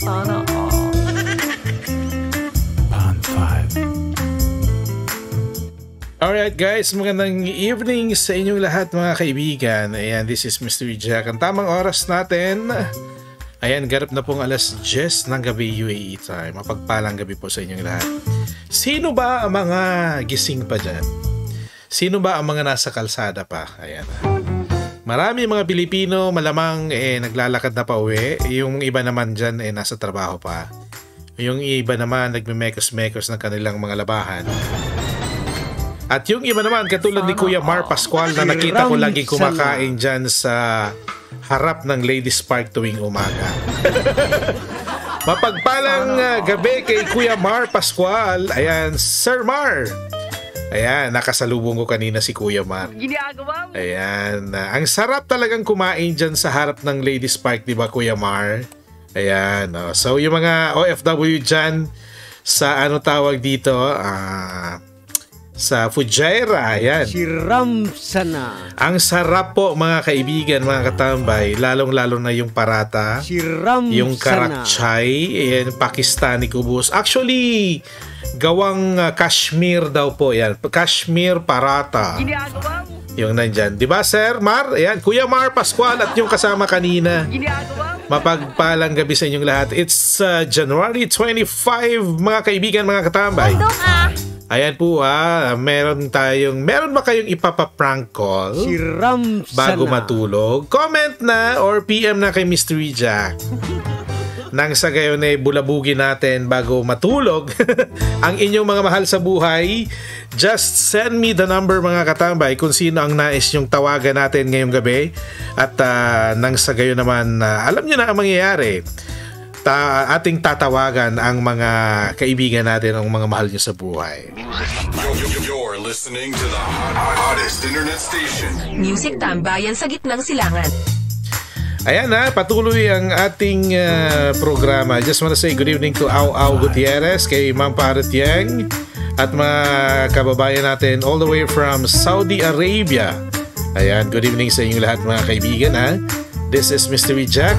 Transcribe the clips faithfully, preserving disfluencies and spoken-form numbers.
Sana all. Bond five. Alright guys, magandang evening sa inyong lahat mga kaibigan. Ayan, this is Mystery Jack. Ang tamang oras natin, ayan, garap na pong alas diyes ng gabi U A E time. Mapagpalang gabi po sa inyong lahat. Sino ba ang mga gising pa dyan? Sino ba ang mga nasa kalsada pa? Ayan. Marami mga Pilipino malamang eh, naglalakad na pa uwi. Yung iba naman dyan eh, nasa trabaho pa. Yung iba naman nagmimekos-mekos ng kanilang mga labahan. At yung iba naman katulad ni Kuya Mar Pascual na nakita ko lagi kumakain dyan sa harap ng Ladies Park tuwing umaga. Mapagpalang uh, gabi kay Kuya Mar Pascual. Ayan, Sir Mar. Ayan, nakasalubong ko kanina si Kuya Mar. Ayan, uh, ang sarap talagang kumain dyan sa harap ng Ladies Park, di ba Kuya Mar? Ayan, uh, so yung mga O F W dyan sa ano tawag dito, ah... Uh, sa Fujairah, ayan. Siram sana. Ang sarap po mga kaibigan, mga katambay, lalong-lalo na yung parata, Siram yung karakchay, ayan, Pakistani kubus. Actually, gawang uh, Kashmir daw po yan. Kashmir parata. Yung nandyan. Diba, Sir Mar? Ayan, Kuya Mar Pascual at yung kasama kanina. Mapagpalang gabi sa inyong lahat. It's uh, January twenty-fifth, mga kaibigan, mga katambay. Ayan po ah, meron tayong, meron ba kayong ipapa-prank call Siram bago sana. matulog? Comment na or P M na kay Mystery Jack. Nang sa gayon ay bulabugin natin bago matulog ang inyong mga mahal sa buhay. Just send me the number mga katambay kung sino ang nais yung tawagan natin ngayong gabi. At uh, nang sa gayon naman, uh, alam nyo na ang mangyayari. Ta ating tatawagan ang mga kaibigan natin, ang mga mahal niyo sa buhay. You're listening to the hottest internet station. Music Tambayan sa gitnang silangan. Ayan na, patuloy ang ating uh, programa. Just wanna say good evening to Au Au Gutierrez, kay Ma'am Parrot Yang, at mga kababayan natin all the way from Saudi Arabia. Ayan, good evening sa inyong lahat mga kaibigan ha. This is Mystery Jack.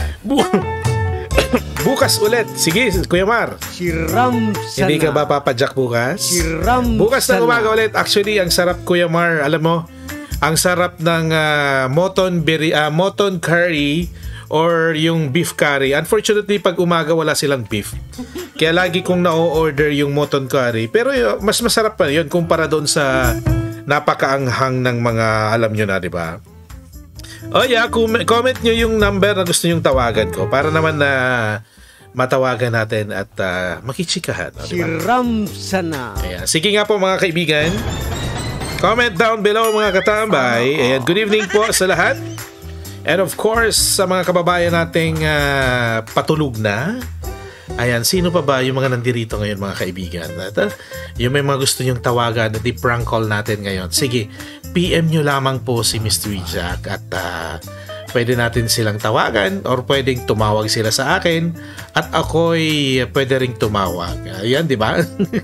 Bukas ulit. Sige, Kuya Mar. Siram sana. Hindi ka ba papadyak bukas? Siram bukas na sana. umaga ulit. Actually, ang sarap, Kuya Mar. Alam mo, ang sarap ng uh, moton, beri, uh, moton curry or yung beef curry. Unfortunately, pag umaga wala silang beef. Kaya lagi kong na-order yung moton curry. Pero yun, mas masarap pa yun kumpara doon sa napakaanghang ng mga, alam nyo na, di ba? Oh yeah, comment, comment nyo yung number na gusto nyong tawagan ko para naman na matawagan natin at uh, makichikahan. Oh, diba? Siram sana. Ayan. Sige nga po mga kaibigan. Comment down below mga katambay. Ayan, good evening po sa lahat. And of course, sa mga kababayan nating uh, patulog na. Ayan, sino pa ba yung mga nandirito ngayon mga kaibigan? At, uh, yung may mga gusto nyong tawagan at i-prank call natin ngayon. Sige, P M nyo lamang po si Mystery Jack at uh, pwede natin silang tawagan or pwedeng tumawag sila sa akin at ako'y pwede ring tumawag. Ayan, di ba?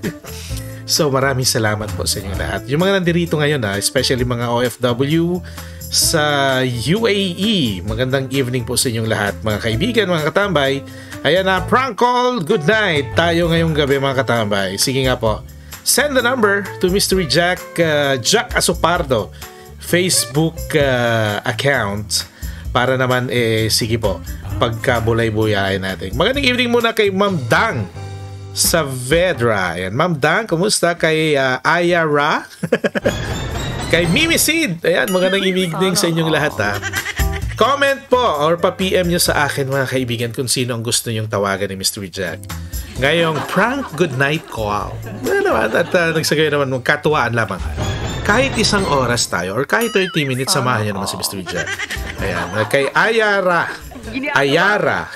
So, maraming salamat po sa inyo lahat. Yung mga nandirito ngayon, ha, especially mga O F W sa U A E, magandang evening po sa inyong lahat, mga kaibigan, mga katambay. Ayan na, prank call, good night tayo ngayong gabi mga katambay. Sige nga po, send the number to Mystery Jack, uh, Jack Asopardo Facebook uh, account para naman eh sige po pagkabulay-buyayin natin. Magandang evening muna kay Ma'am Dang Saavedra. Ayan, Ma'am Dang, kumusta? Kay uh, Ayara kay Mimi Sid. Ayan, magandang evening sa inyong lahat ha. Comment po or pa-P M nyo sa akin mga kaibigan kung sino ang gusto nyong tawagan ni Mystery Jack ngayong prank good night call. Ano naman, at uh, nagsagay naman mong katuwaan lamang. Kahit isang oras tayo or kahit thirty minutes, samahan nyo naman si Mystery Jack. Ayan, kay Ayara. Ayara.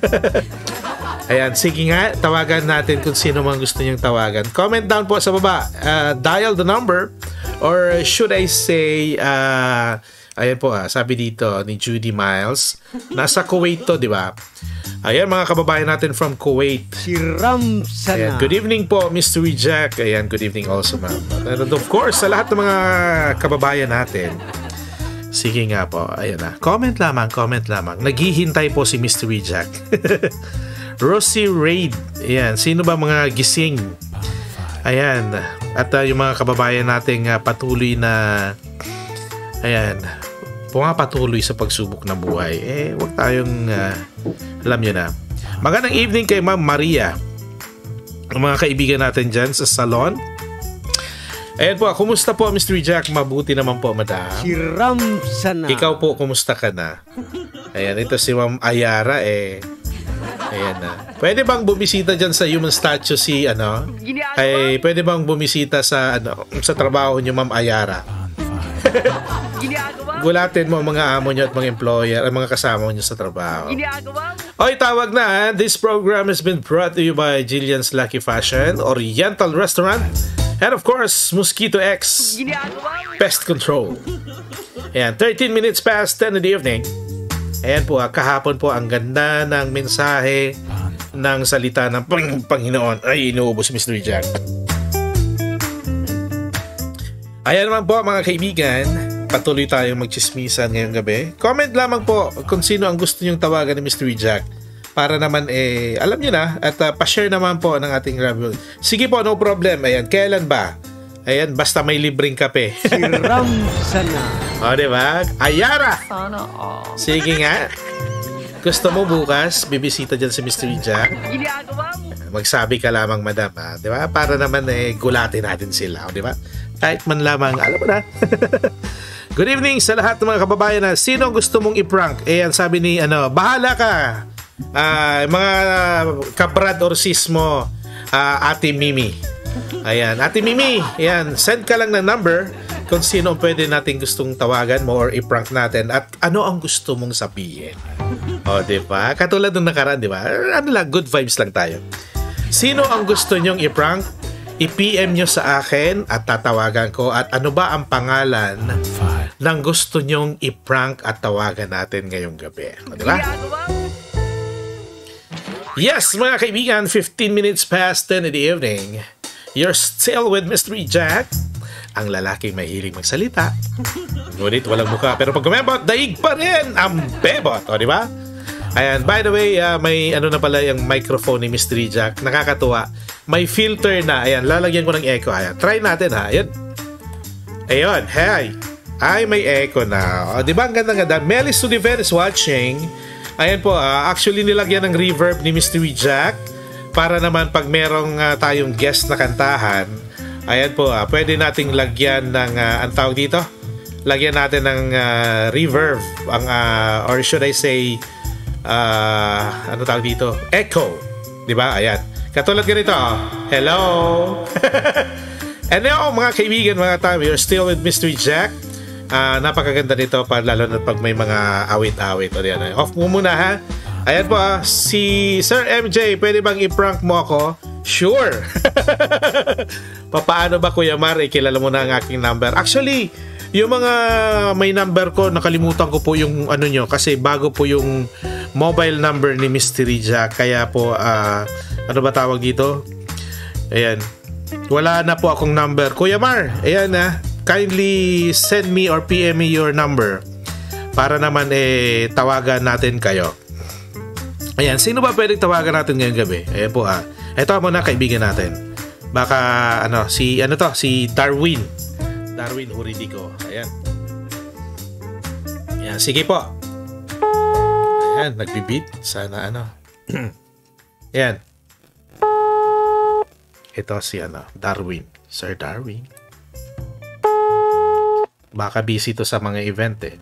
Ayan, sige nga, tawagan natin kung sino man gusto nyong tawagan. Comment down po sa baba. Uh, dial the number or should I say... Uh, Ayan po ah, sabi dito ni Judy Miles. Nasa Kuwait to, di ba? Ayan mga kababayan natin from Kuwait. Siram sana. Ayan, good evening po, Mystery Jack. Ayan, good evening also, ma'am. And of course, sa lahat ng mga kababayan natin. Sige nga po, ayan na. Comment lamang, comment lamang. Naghihintay po si Mystery Jack. Rosie Raid. Ayan, sino ba mga gising? Ayan, at uh, yung mga kababayan nating uh, patuloy na ayan, pumapatuloy sa pagsubok ng buhay. Eh, wag tayong uh, alam nyo na. Magandang evening kay Ma'am Maria. Ang mga kaibigan natin dyan sa salon. Ayan po, kumusta po Mister Jack? Mabuti naman po, madam. Si Ramsana. Ikaw po, kumusta ka na? Ayan, ito si Ma'am Ayara eh. Ayan na. Pwede bang bumisita dyan sa human statue si ano? Ay, pwede bang bumisita sa ano sa trabaho niyo Ma'am Ayara? Gulatin mo mga amo niyo at mga employer at mga kasama niyo sa trabaho. Oy, tawag na. This program has been brought to you by Jillian's Lucky Fashion, Oriental Restaurant, and of course, Mosquito X Pest Control. Ayan, thirteen minutes past ten in the evening. Ayan po, kahapon po ang ganda ng mensahe ng salita ng Pang Panginoon. Ay, inuubos si Mister Jack. Ayan naman po mga kaibigan, patuloy tayong magchismisan ngayong gabi. Comment lamang po kung sino ang gusto nyong tawagan ni Mister Jack. Para naman eh, alam nyo na, at uh, pa-share naman po ng ating review. Sige po, no problem. Ayan, kailan ba? Ayan, basta may libreng kape. Si Ramsana. O, diba? Ayara! Sana all. Sige nga. Gusto mo bukas, bibisita dyan si Mister Jack? Magsabi ka lamang, madam, ha? Diba? Para naman eh, gulatin natin sila. O, diba? Kahit man lamang, alam mo na. Good evening sa lahat ng mga kababayan na sino gusto mong i-prank? Ayan, sabi ni, ano, bahala ka. Uh, mga kabrad or sis mo, uh, Ate Mimi. Ayan, Ate Mimi, ayan, send ka lang ng number kung sino ang pwede nating gustong tawagan mo or i-prank natin at ano ang gusto mong sabihin. O, diba? Katulad ng nakaraan, diba? Ano lang, good vibes lang tayo. Sino ang gusto nyong i-prank? I-P M nyo sa akin at tatawagan ko. At ano ba ang pangalan ng gusto nyong i-prank at tawagan natin ngayong gabi? O, diba? Yes, mga kaibigan, fifteen minutes past ten in the evening. You're still with Mister Jack, ang lalaking mahilig magsalita. Ngunit walang mukha, pero pag kumembot, daig pa rin ang bebot. O, di ba? Ayan, by the way, uh, may ano na pala yung microphone ni Mister Jack. Nakakatuwa. May filter na. Ayan, lalagyan ko ng echo. Ayan, try natin ha. Ayan. Ayun, hey. Ay, may echo na. O, di ba ang ganda-ganda? Melis Sudiver is watching. Ayan po, uh, actually nilagyan ng reverb ni Mister Jack para naman pag merong uh, tayong guest na kantahan, ayan po, uh, pwede nating lagyan ng, uh, ang tawag dito, lagyan natin ng uh, reverb, ang, uh, or should I say, uh, ano tawag dito, echo, di ba? Ayan, katulad ganito, hello! And now, mga kaibigan, mga tayo, you're still with Mister Jack. Uh, napakaganda nito pa, lalo na pag may mga awit-awit. O yan, off mo muna ha. Ayan po, ah, si Sir M J, pwede bang i-prank mo ako? Sure. Papaano ba Kuya Mar? Ikilala mo na ang aking number. Actually, yung mga may number ko, nakalimutan ko po yung ano nyo. Kasi bago po yung mobile number ni Mister Jack. Kaya po, uh, ano ba tawag dito? Ayan. Wala na po akong number. Kuya Mar, ayan na. Ah. Kindly send me or P M me your number para naman eh tawagan natin kayo. Ayan, sino ba pwedeng tawagan natin ngayong gabi? Ayan po ha. Ito muna kaibigan natin. Baka ano, si ano to, si Darwin. Darwin Huridico. Ayan. Ayan, sige po. Ayan, nagbibit. Sana ano. Ayan. Ito si ano, Darwin. Sir Darwin. Baka busy to sa mga event eh.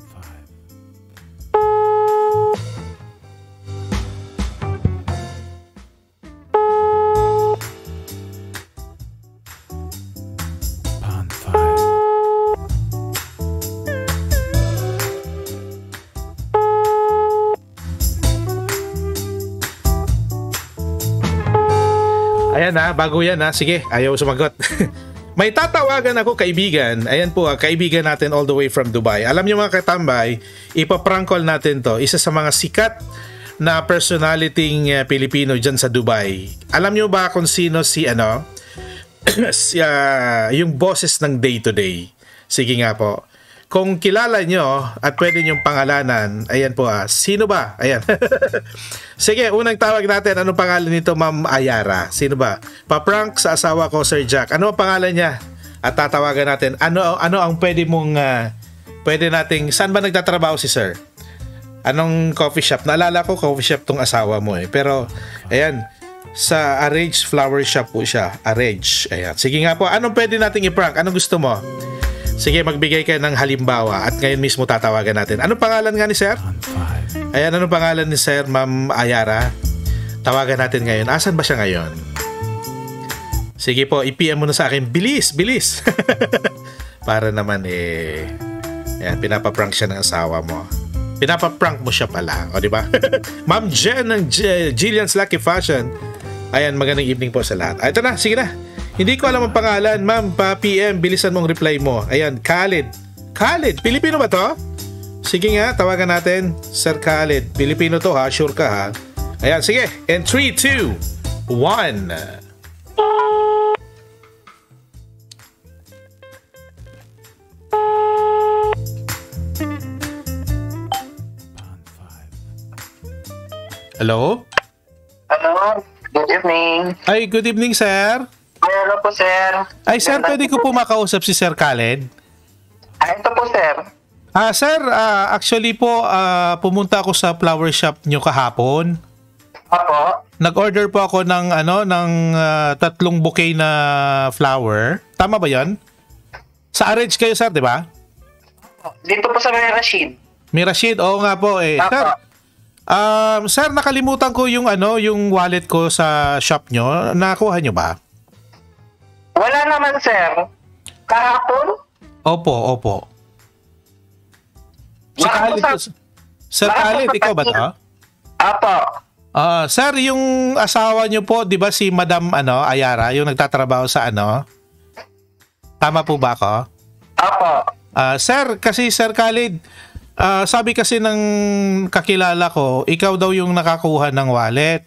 Ayan na, bago yan ha. Sige, ayaw sumagot. May tatawagan ako kaibigan. Ayan po, kaibigan natin all the way from Dubai. Alam niyo mga katambay, ipaprank call natin to. Isa sa mga sikat na personality uh, Pilipino dyan sa Dubai. Alam niyo ba kung sino si ano? si, uh, yung bosses ng day to day. Sige nga po. kung kilala nyo at pwede nyong pangalanan, ayan po ah, sino ba? Ayan. Sige, unang tawag natin, anong pangalan nito, Ma'am Ayara? Sino ba? Pa-prank sa asawa ko, Sir Jack. Ano ang pangalan niya? At tatawagan natin, ano ano ang pwede mong, uh, pwede nating, saan ba nagtatrabaho si Sir? Anong coffee shop? Naalala ko, coffee shop tong asawa mo eh. Pero, ayan, sa Arrange Flower Shop po siya. Arrange. Ayan. Sige nga po, anong pwede nating i-prank? Anong gusto mo? Sige, magbigay kayo ng halimbawa at ngayon mismo tatawagan natin. Anong pangalan nga ni Sir? Ayan, anong pangalan ni Sir, Ma'am Ayara? Tawagan natin ngayon. Asan ba siya ngayon? Sige po, i-P M mo na sa akin. Bilis, bilis! Para naman eh... Ayan, pinapaprank siya ng asawa mo. Pinapaprank mo siya pala. O, di ba? Ma'am Jen ng G- Jillian's Lucky Fashion. Ayan, magandang evening po sa lahat. Ay, ito na, sige na. Hindi ko alam ang pangalan, ma'am. Pa-P M, bilisan mong reply mo. Ayan, Khalid. Khalid, Pilipino ba to? Sige nga, tawagan natin. Sir Khalid, Pilipino to ha, sure ka ha. Ayan, sige. In three, two, one. Hello? Hello, good evening. Ay, good evening, sir. Ay, hello po, sir. Ay, sir, pwede ko po makausap si Sir Khalid? Ay, ito po, sir. Ah, sir, ah, actually po, ah, pumunta ako sa flower shop nyo kahapon. Opo. Nag-order po ako ng, ano, ng ah, tatlong bouquet na flower. Tama ba yon? Sa Arrange kayo, sir, di ba? Dito po sa May Rashid. May Rashid, oo nga po eh. Opo. Sir, um, sir, nakalimutan ko yung, ano, yung wallet ko sa shop nyo. Nakuha nyo ba? Wala naman, sir. Kahapon? Opo, opo. Si Baka Khalid, po sa- Sir baka po Khalid, sa ikaw ba kanina. to? Opo. Ah, sir, yung asawa niyo po, 'di ba si Madam ano, Ayara, yung nagtatrabaho sa ano? Tama po ba ako? Opo. Ah, sir, kasi Sir Khalid, ah, sabi kasi ng kakilala ko, ikaw daw yung nakakuha ng wallet.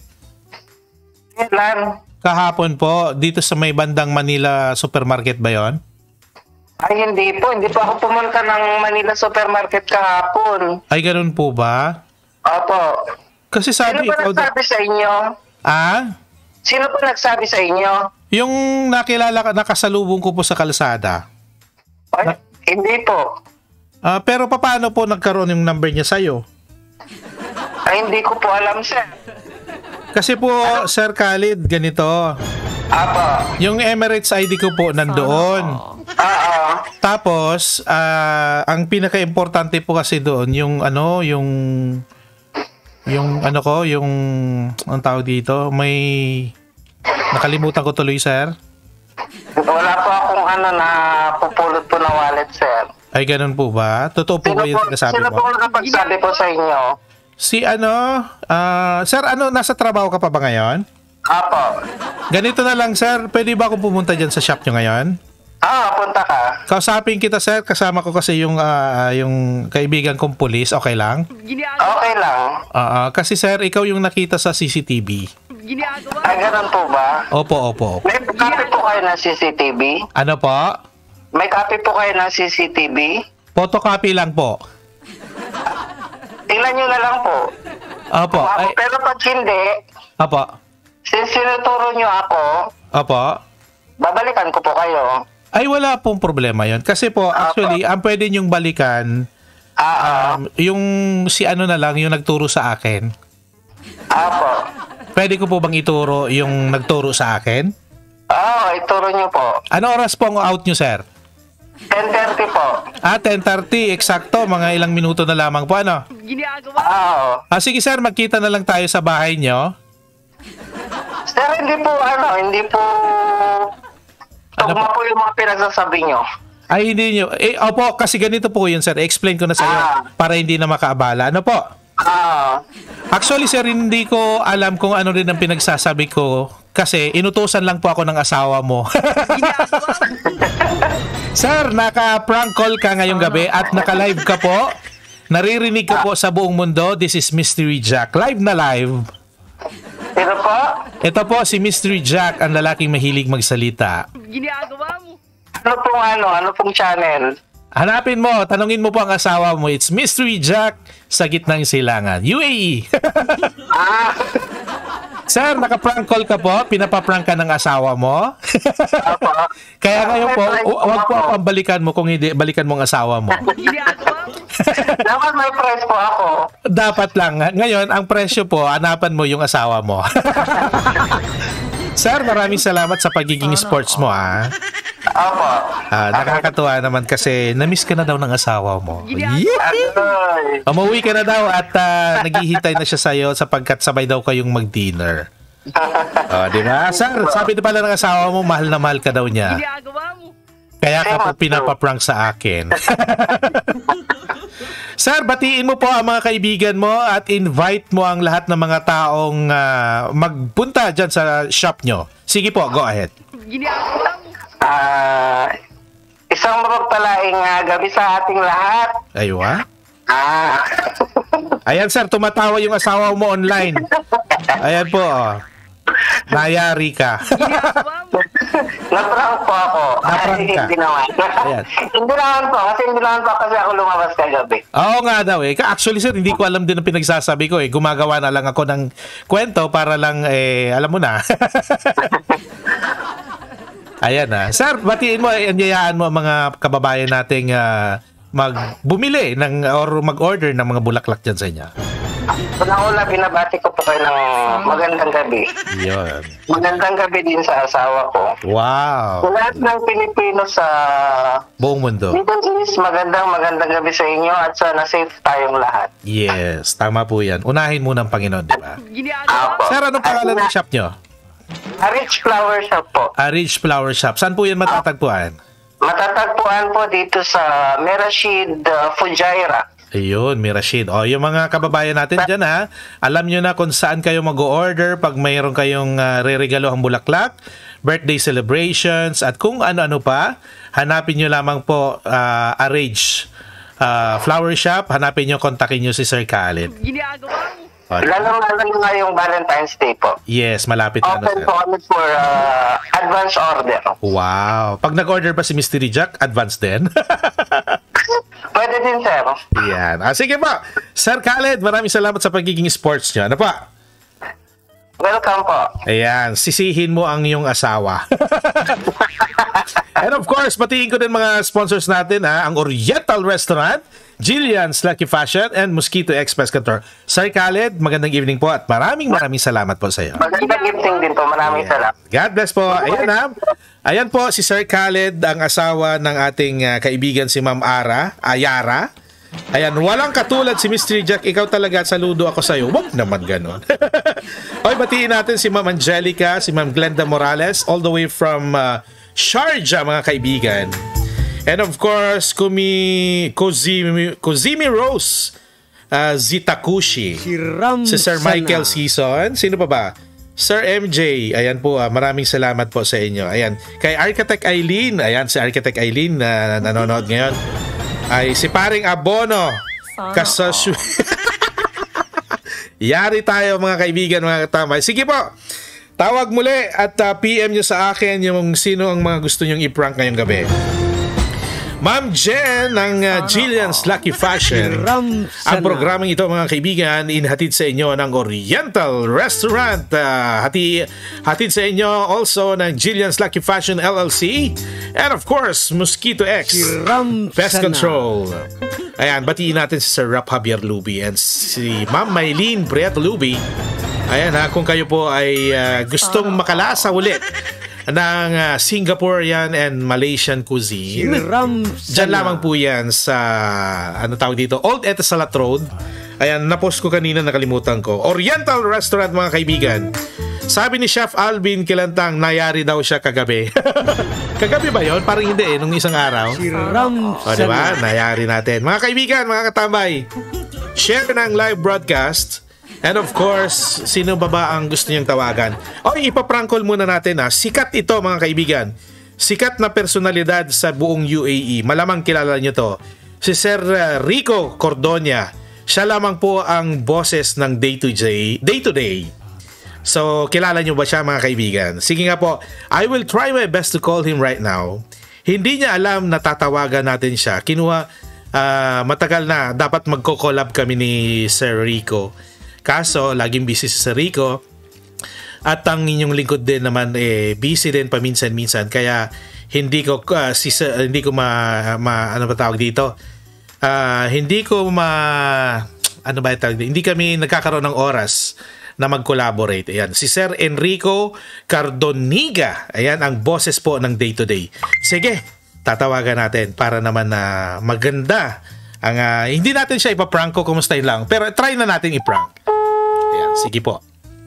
Kailan? Kahapon po, dito sa may bandang Manila Supermarket ba 'yon? Ay, hindi po. Hindi po ako pumunta ng Manila Supermarket kahapon. Ay, ganun po ba? Opo. Kasi Sino sabi po ikaw daw... nagsabi sa inyo? Ah? Sino po nagsabi sa inyo? Yung nakilala ka, nakasalubong ko po sa kalsada. Ay, hindi po. Ah, pero paano po nagkaroon yung number niya sa'yo? Ay, hindi ko po alam, sir. Kasi po, Sir Khalid, ganito. Opo. Yung Emirates I D ko po nandoon. Oo. Tapos, ah, ang pinaka-importante po kasi doon, yung ano, yung yung ano ko, yung ang tawag dito, may nakalimutan ko tuloy, sir. Wala po akong ano na pupulot po na wallet, sir. Ay, ganun po ba? Totoo po Sino ba yung po, sinasabi sino mo? po nakapagsabi po sa inyo? Si ano, ah, sir, ano, nasa trabaho ka pa ba ngayon? Apo. Ganito na lang, sir. Pwede ba akong pumunta dyan sa shop nyo ngayon? Ah, punta ka. Kausapin kita, sir. Kasama ko kasi yung ah, yung kaibigan kong pulis. Okay lang? Okay lang. Ah, ah, kasi sir, ikaw yung nakita sa C C T V. Ay, ganun po ba? Opo, opo. May copy po kayo ng C C T V? Ano po? May copy po kayo ng C C T V? Photocopy lang po. Tingnan nyo na lang po. Opo. Ako, Ay, pero pag hindi, opo. since sinuturo nyo ako, Opo. babalikan ko po kayo. Ay, wala pong problema yon. Kasi po, actually, ang pwede nyong balikan, Ah, um, yung si ano na lang, yung nagturo sa akin. Apo. Pwede ko po bang ituro yung nagturo sa akin? Oo, ituro nyo po. Ano oras po ang out nyo, sir? ten thirty po. Ah, ten thirty, eksakto. Mga ilang minuto na lamang po, ano? Oo. Ah, sige, sir, magkita na lang tayo sa bahay nyo. Sir, hindi po, ano, hindi po, Ano tugma po yung mga pinagsasabi nyo. Ay, hindi nyo. Eh, opo, kasi ganito po yun, sir. Explain ko na sa iyo Ah. para hindi na makaabala. Ano po? Ah, Actually, sir, hindi ko alam kung ano rin ang pinagsasabi ko kasi inutusan lang po ako ng asawa mo. Sir, naka-prank call ka ngayong gabi at naka-live ka po. Naririnig ka po sa buong mundo. This is Mystery Jack. Live na live. sino po? Ito po si Mystery Jack, ang lalaking mahilig magsalita. Ano pong ano, ano pong channel? Hanapin mo, tanungin mo po ang asawa mo. It's Mystery Jack sa gitnang silangan. U A E. Ah, Sir, naka-prank call ka po? Pinapaprank ka ng asawa mo? opo. Kaya ngayon po, May price hu- huwag po ako. akong balikan mo kung hindi, balikan mo ang asawa mo. Dapat may price po ako. Dapat lang. Ngayon, ang presyo po, hanapan mo yung asawa mo. Sir, maraming salamat sa pagiging sports mo, ah. Opo. Ah, nakakatuwa naman kasi na-miss ka na daw ng asawa mo. Yeah! Agoy. Umuwi ka na daw at ah, naghihintay na siya sa'yo sapagkat sabay daw kayong mag-dinner. Oh, di ba? Sir, sabi na pala ng asawa mo, mahal na mahal ka daw niya. Kaya ka po pinapaprank sa akin. Sir, batiin mo po ang mga kaibigan mo at invite mo ang lahat ng mga taong ah, magpunta dyan sa shop nyo. Sige po, go ahead. Ah, isang mapagpalaing uh, gabi sa ating lahat. Aywa. Ah. Ayan sir, tumatawa yung asawa mo online. Ayan po. Oh. Nayari ka. Naprank po ako. Naprank Ay, ka. Hindi naman. Ayan. Hindi naman po. Kasi hindi naman po kasi ako lumabas kagabi. Oo nga daw eh. Actually sir, hindi ko alam din ang pinagsasabi ko eh. Gumagawa na lang ako ng kwento para lang eh, alam mo na. Ayan na. Sir, batiin mo, anyayaan mo ang mga kababayan nating uh, magbumili ng, or mag-order ng mga bulaklak dyan sa inyo. Una-una, binabati ko po kayo ng magandang gabi. Yun. Magandang gabi din sa asawa ko. Wow. Sa lahat ng Pilipino sa Buong mundo. Middle East, magandang magandang gabi sa inyo at sana safe tayong lahat. Yes, tama po yan. Unahin muna ang Panginoon, di ba? Apo. Sir, anong pangalan ng shop nyo? A Rich Flower Shop po. A Rich Flower Shop. Saan po yan matatagpuan? Matatagpuan po dito sa Merashid, uh, Fujairah. Ayun, Mirashid. O, yung mga kababayan natin dyan ha, alam nyo na kung saan kayo mag-order pag mayroon kayong uh, re-regalo ang bulaklak, birthday celebrations, at kung ano-ano pa, hanapin nyo lamang po uh, A Rich uh, Flower Shop. Hanapin nyo, kontakin nyo si Sir Khaled. O, Lalo-lalo nga yung Valentine's Day po. yes, malapit na. Open Sir. po kami for uh, advance order. Wow. Pag nag-order pa si Mystery Jack, advance din. Pwede din, sir. Yan. Ah, sige po. Sir Khaled, maraming salamat sa pagiging sports nyo. Ano pa? Welcome po. Ayan, sisihin mo ang iyong asawa. And of course, batiin ko din mga sponsors natin, ha? Ang Oriental Restaurant, Jillian's Lucky Fashion, and Mosquito Express Couture. Sir Khaled, magandang evening po at maraming maraming salamat po sa iyo. Magandang evening din po. Maraming salamat. God bless po. Ayan ha. Ayan po si Sir Khaled, ang asawa ng ating uh, kaibigan si Ma'am Ara, Ayara. Ayan, walang katulad si Mystery Jack. Ikaw talaga, saludo ako sa'yo. Wag naman ganon. Oy, batiin natin si Ma'am Angelica, si Ma'am Glenda Morales, all the way from uh, Sharjah, mga kaibigan. And of course, Kumi, Kozimi, Kozimi Rose, uh, Zitakushi, Si Ram si Sir Sana. Michael Season. Sino pa ba? Sir M J, ayan po, ah, maraming salamat po sa inyo. Ayan, kay Architect Eileen, ayan si Architect Eileen na nanonood ngayon. Ay si paring Abono. Kasasyu. Yari tayo mga kaibigan, mga katambay. Sige po, tawag muli at uh, P M nyo sa akin yung sino ang mga gusto nyong i-prank ngayong gabi. Ma'am Jen ng uh, Jillian's Lucky Fashion. Ram Ang Sana. programang ito mga kaibigan, inhatid sa inyo ng Oriental Restaurant. Uh, hati, hatid sa inyo also ng Jillian's Lucky Fashion L L C. And of course, Mosquito X. Si Ram Pest Sana. Control. Ayan, batiin natin si Sir Rap Javier Luby and si Ma'am Maylene Prieto Luby. Ayan ha, kung kayo po ay uh, gustong makalasa ulit ng uh, Singaporean and Malaysian Si cuisine. Ram Diyan Sana. lamang po yan sa, ano tawag dito, Old Etisalat Road. Ayan, napost ko kanina, nakalimutan ko. Oriental Restaurant, mga kaibigan. Sabi ni Chef Alvin Kilantang, nayari daw siya kagabi. Kagabi ba yon? Parang hindi eh, nung isang araw. Si Ram O, diba? Sana. Nayari natin. Mga kaibigan, mga katambay, share ng live broadcast. And of course, sino ba ba ang gusto niyang tawagan? O, ipaprank call muna natin ha. Sikat ito, mga kaibigan. Sikat na personalidad sa buong U A E. Malamang kilala niyo to. Si Sir uh, Rico Cordonia. Siya lamang po ang boses ng Day to Day. Day to Day. So, kilala niyo ba siya, mga kaibigan? Sige nga po, I will try my best to call him right now. Hindi niya alam na tatawagan natin siya. Kinuha, uh, matagal na, dapat magko-collab kami ni Sir Rico. Kaso, laging busy si Sir Rico. At ang inyong lingkod din naman, eh, busy din paminsan-minsan. Kaya, hindi ko, uh, si, uh, hindi ko ma, ma, ano ba tawag dito? Uh, hindi ko ma, ano ba tawag dito? Hindi kami nagkakaroon ng oras na mag-collaborate. Ayan, si Sir Enrico Cardoniga. Ayan, ang boses po ng Day to Day. Sige, tatawagan natin para naman na maganda. Ang, uh, hindi natin siya ipaprank ko, kumustahin lang. Pero try na natin iprank. Ayan, sige po.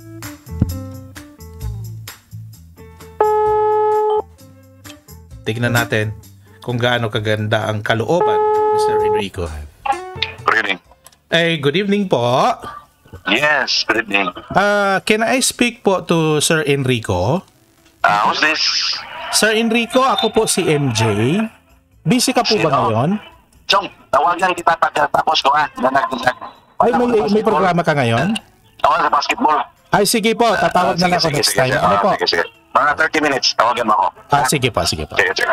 Tignan natin kung gaano kaganda ang kalooban ni Mister Enrico. Good evening. Eh, good evening po. Yes, good evening. Uh, can I speak po to Sir Enrico? Uh, who's this? Sir Enrico, ako po si M J. Busy ka po ba Sino? ngayon? Chong, tawagan kita pagkatapos ko ha. Nanag-nag. Ay, may, may programa ka ngayon? Ako sa basketball. Ay, sige po. Tatawag na lang ako next time. Ano po? Sige, sige. Mga thirty minutes, tawagan mo ako. Ah, sige po, sige po. Sige, sige.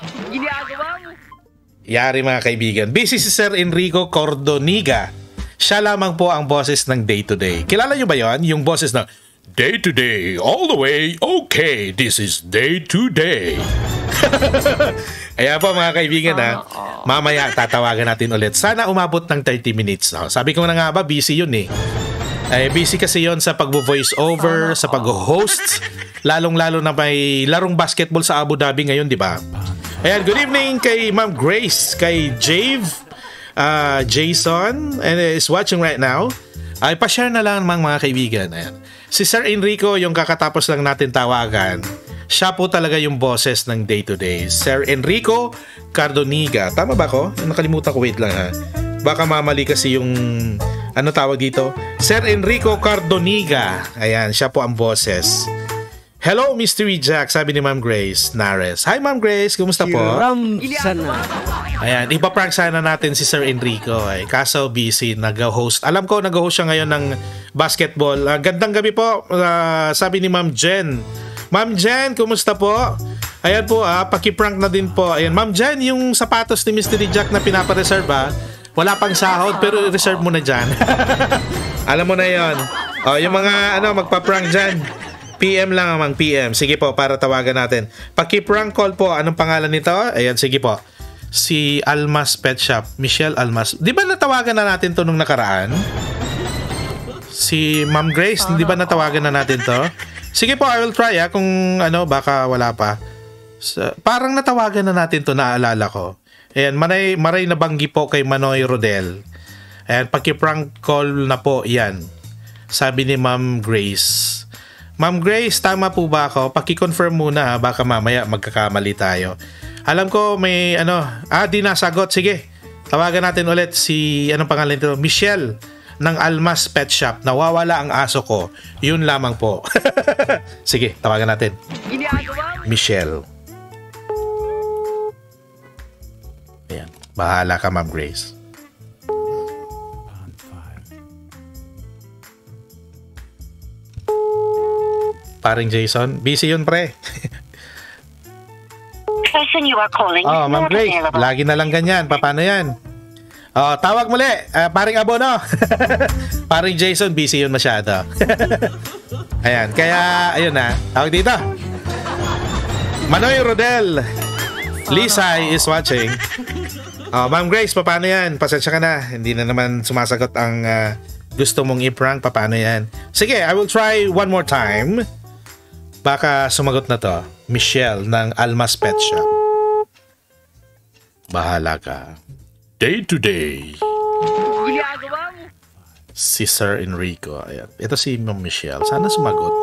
Yari mga kaibigan. Busy si Sir Enrico Cardoniga. Siya lamang po ang boses ng Day to Day. Kilala nyo ba yon? Yung boses ng Day to Day, all the way, okay, this is Day to Day. Ayan po mga kaibigan ha. Mamaya tatawagan natin ulit. Sana umabot ng thirty minutes. No? Sabi ko na nga ba, busy yun eh. Eh, busy kasi yon sa pag-voice over, sa pag-host, lalong-lalo na may larong basketball sa Abu Dhabi ngayon, di ba? Ayan, good evening kay Ma'am Grace, kay Jave, uh, Jason, and is watching right now. Ay, pa-share na lang mga, mga kaibigan. Ayan. Si Sir Enrico, yung kakatapos lang natin tawagan, siya po talaga yung boses ng Day to Day. Sir Enrico Cardoniga. Tama ba ko? Nakalimutan ko, wait lang ha. Baka mamali kasi yung, ano tawag dito? Sir Enrico Cardoniga. Ayan, siya po ang boses. Hello, Mystery Jack, sabi ni Ma'am Grace Nares. Hi, Ma'am Grace, kumusta po? Ram sana. Ayan, ipaprank sana natin si Sir Enrico. Ay, kaso busy, nag-host. Alam ko, nag-host siya ngayon ng basketball. Uh, gandang gabi po, uh, sabi ni Ma'am Jen. Ma'am Jen, kumusta po? Ayan po, ah, paki-prank na din po. Ayan, Ma'am Jen, yung sapatos ni Mystery Jack na pinapareserve, ah, wala pang sahod, pero reserve mo na dyan. Alam mo na yon. Oh, yung mga, ano, magpa-prank dyan. P M lang amang P M. Sige po, para tawagan natin. Paki-prank call po. Anong pangalan nito? Ayan, sige po. Si Almas Pet Shop. Michelle Almas. Di ba natawagan na natin to nung nakaraan? Si Ma'am Grace, di ba natawagan na natin to? Sige po, I will try ha. Kung ano, baka wala pa. So, parang natawagan na natin to, naalala ko. Ayan, maray, maray na banggi po kay Manoy Rodel. Ayan, paki-prank call na po yan. Sabi ni Ma'am Grace. Ma'am Grace, tama po ba ako? Paki-confirm muna ha, baka mamaya magkakamali tayo. Alam ko may ano, ah di nasagot. Sige, tawagan natin ulit si, anong pangalan nito? Michelle ng Almas Pet Shop. Nawawala ang aso ko. Yun lamang po. Sige, tawagan natin. Michelle. Ayan, bahala ka Ma'am Grace. Paring Jason, busy yun pre. Person you are calling Oh, Ma'am not Grace, available. lagi na lang ganyan. Paano yan? Oh, tawag muli. Uh, paring Abono. Paring Jason, busy yun masyado. Ayan, kaya, ayun na. Tawag dito. Manoy Rodel. Lisay is watching. Oh, Ma'am Grace, paano yan? Pasensya ka na. Hindi na naman sumasagot ang uh, gusto mong i-prank. Paano yan? Sige, I will try one more time. Baka sumagot na to. Michelle ng Almas Pet Shop. Bahala ka. Day to Day. Si Sir Enrico. Ayan. Ito si Ma'am Michelle. Sana sumagot.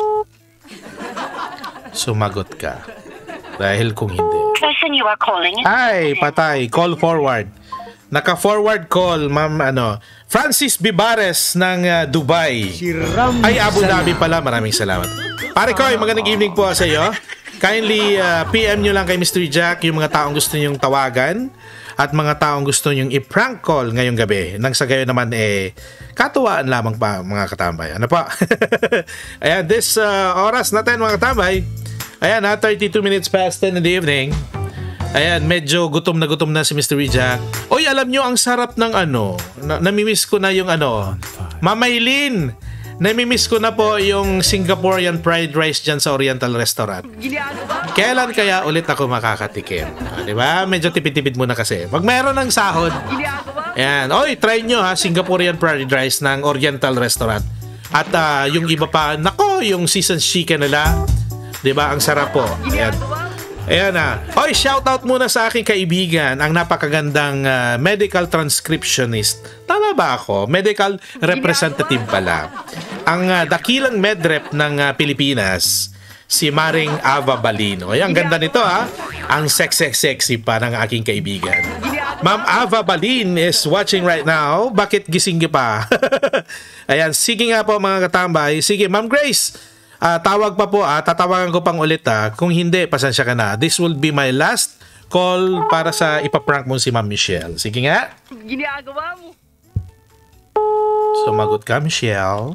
Sumagot ka. Dahil kung hindi. Person you are calling. Ay, patay. Call forward. Naka-forward call, Ma'am ano, Francis Bibares ng uh, Dubai. Si Ram Ay, Abu sana. Dhabi pala. Maraming salamat. Pare Koy, magandang evening po sa iyo. Kindly uh, P M nyo lang kay Mystery Jack yung mga taong gusto nyong tawagan at mga taong gusto nyong i-prank call ngayong gabi. Nang sa gayon naman, eh, katuwaan lamang pa mga katambay. Ano pa? Ayan, this uh, oras natin mga katambay. Ayan ha, thirty-two minutes past ten in the evening. Ayan, medyo gutom na gutom na si mister Jack. Oy, alam nyo, ang sarap ng ano. Na- namimiss ko na yung ano. Mamaylin! Namimiss ko na po yung Singaporean fried rice dyan sa Oriental Restaurant. Kailan kaya ulit ako makakatikim? Ah, di ba? Medyo tipid-tipid muna kasi. Pag mayroon ng sahod, ayan. Oy, try nyo ha, Singaporean fried rice ng Oriental Restaurant. At uh, yung iba pa, nako, yung seasoned chicken nila. Di ba? Ang sarap po. Ayan. Ayan na. Oy, shoutout muna sa aking kaibigan, ang napakagandang uh, medical transcriptionist. Tama ba ako? Medical representative pala. Ang uh, dakilang medrep ng uh, Pilipinas, si Maring Ava Balino. Ay, ang ganda nito ha. Ang sexy-sexy pa ng aking kaibigan. Ma'am Ava Balin is watching right now. Bakit gising ka pa? Ayan, sige nga po mga katambay. Sige, Ma'am Grace. Uh, tawag pa po, ah. Tatawagan ko pang ulit ah. Kung hindi, pasensya ka na. This will be my last call para sa ipaprank mo si Ma'am Michelle. Sige nga. Ginagawa mo. Sumagot ka, Michelle.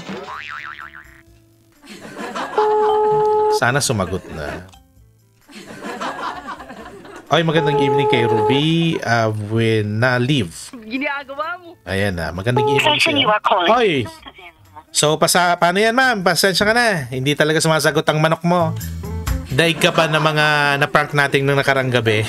Sana sumagot na. Ay, magandang evening kay Ruby uh, Wina Live. Ginagawa mo. Ayan na, magandang evening Person you sa'yo. are calling. Oy! So, pasa, paano yan, ma'am? Pasensya ka na. Hindi talaga sumasagot ang manok mo. Daig ka pa ng mga na-prank natin nung nakarang gabi.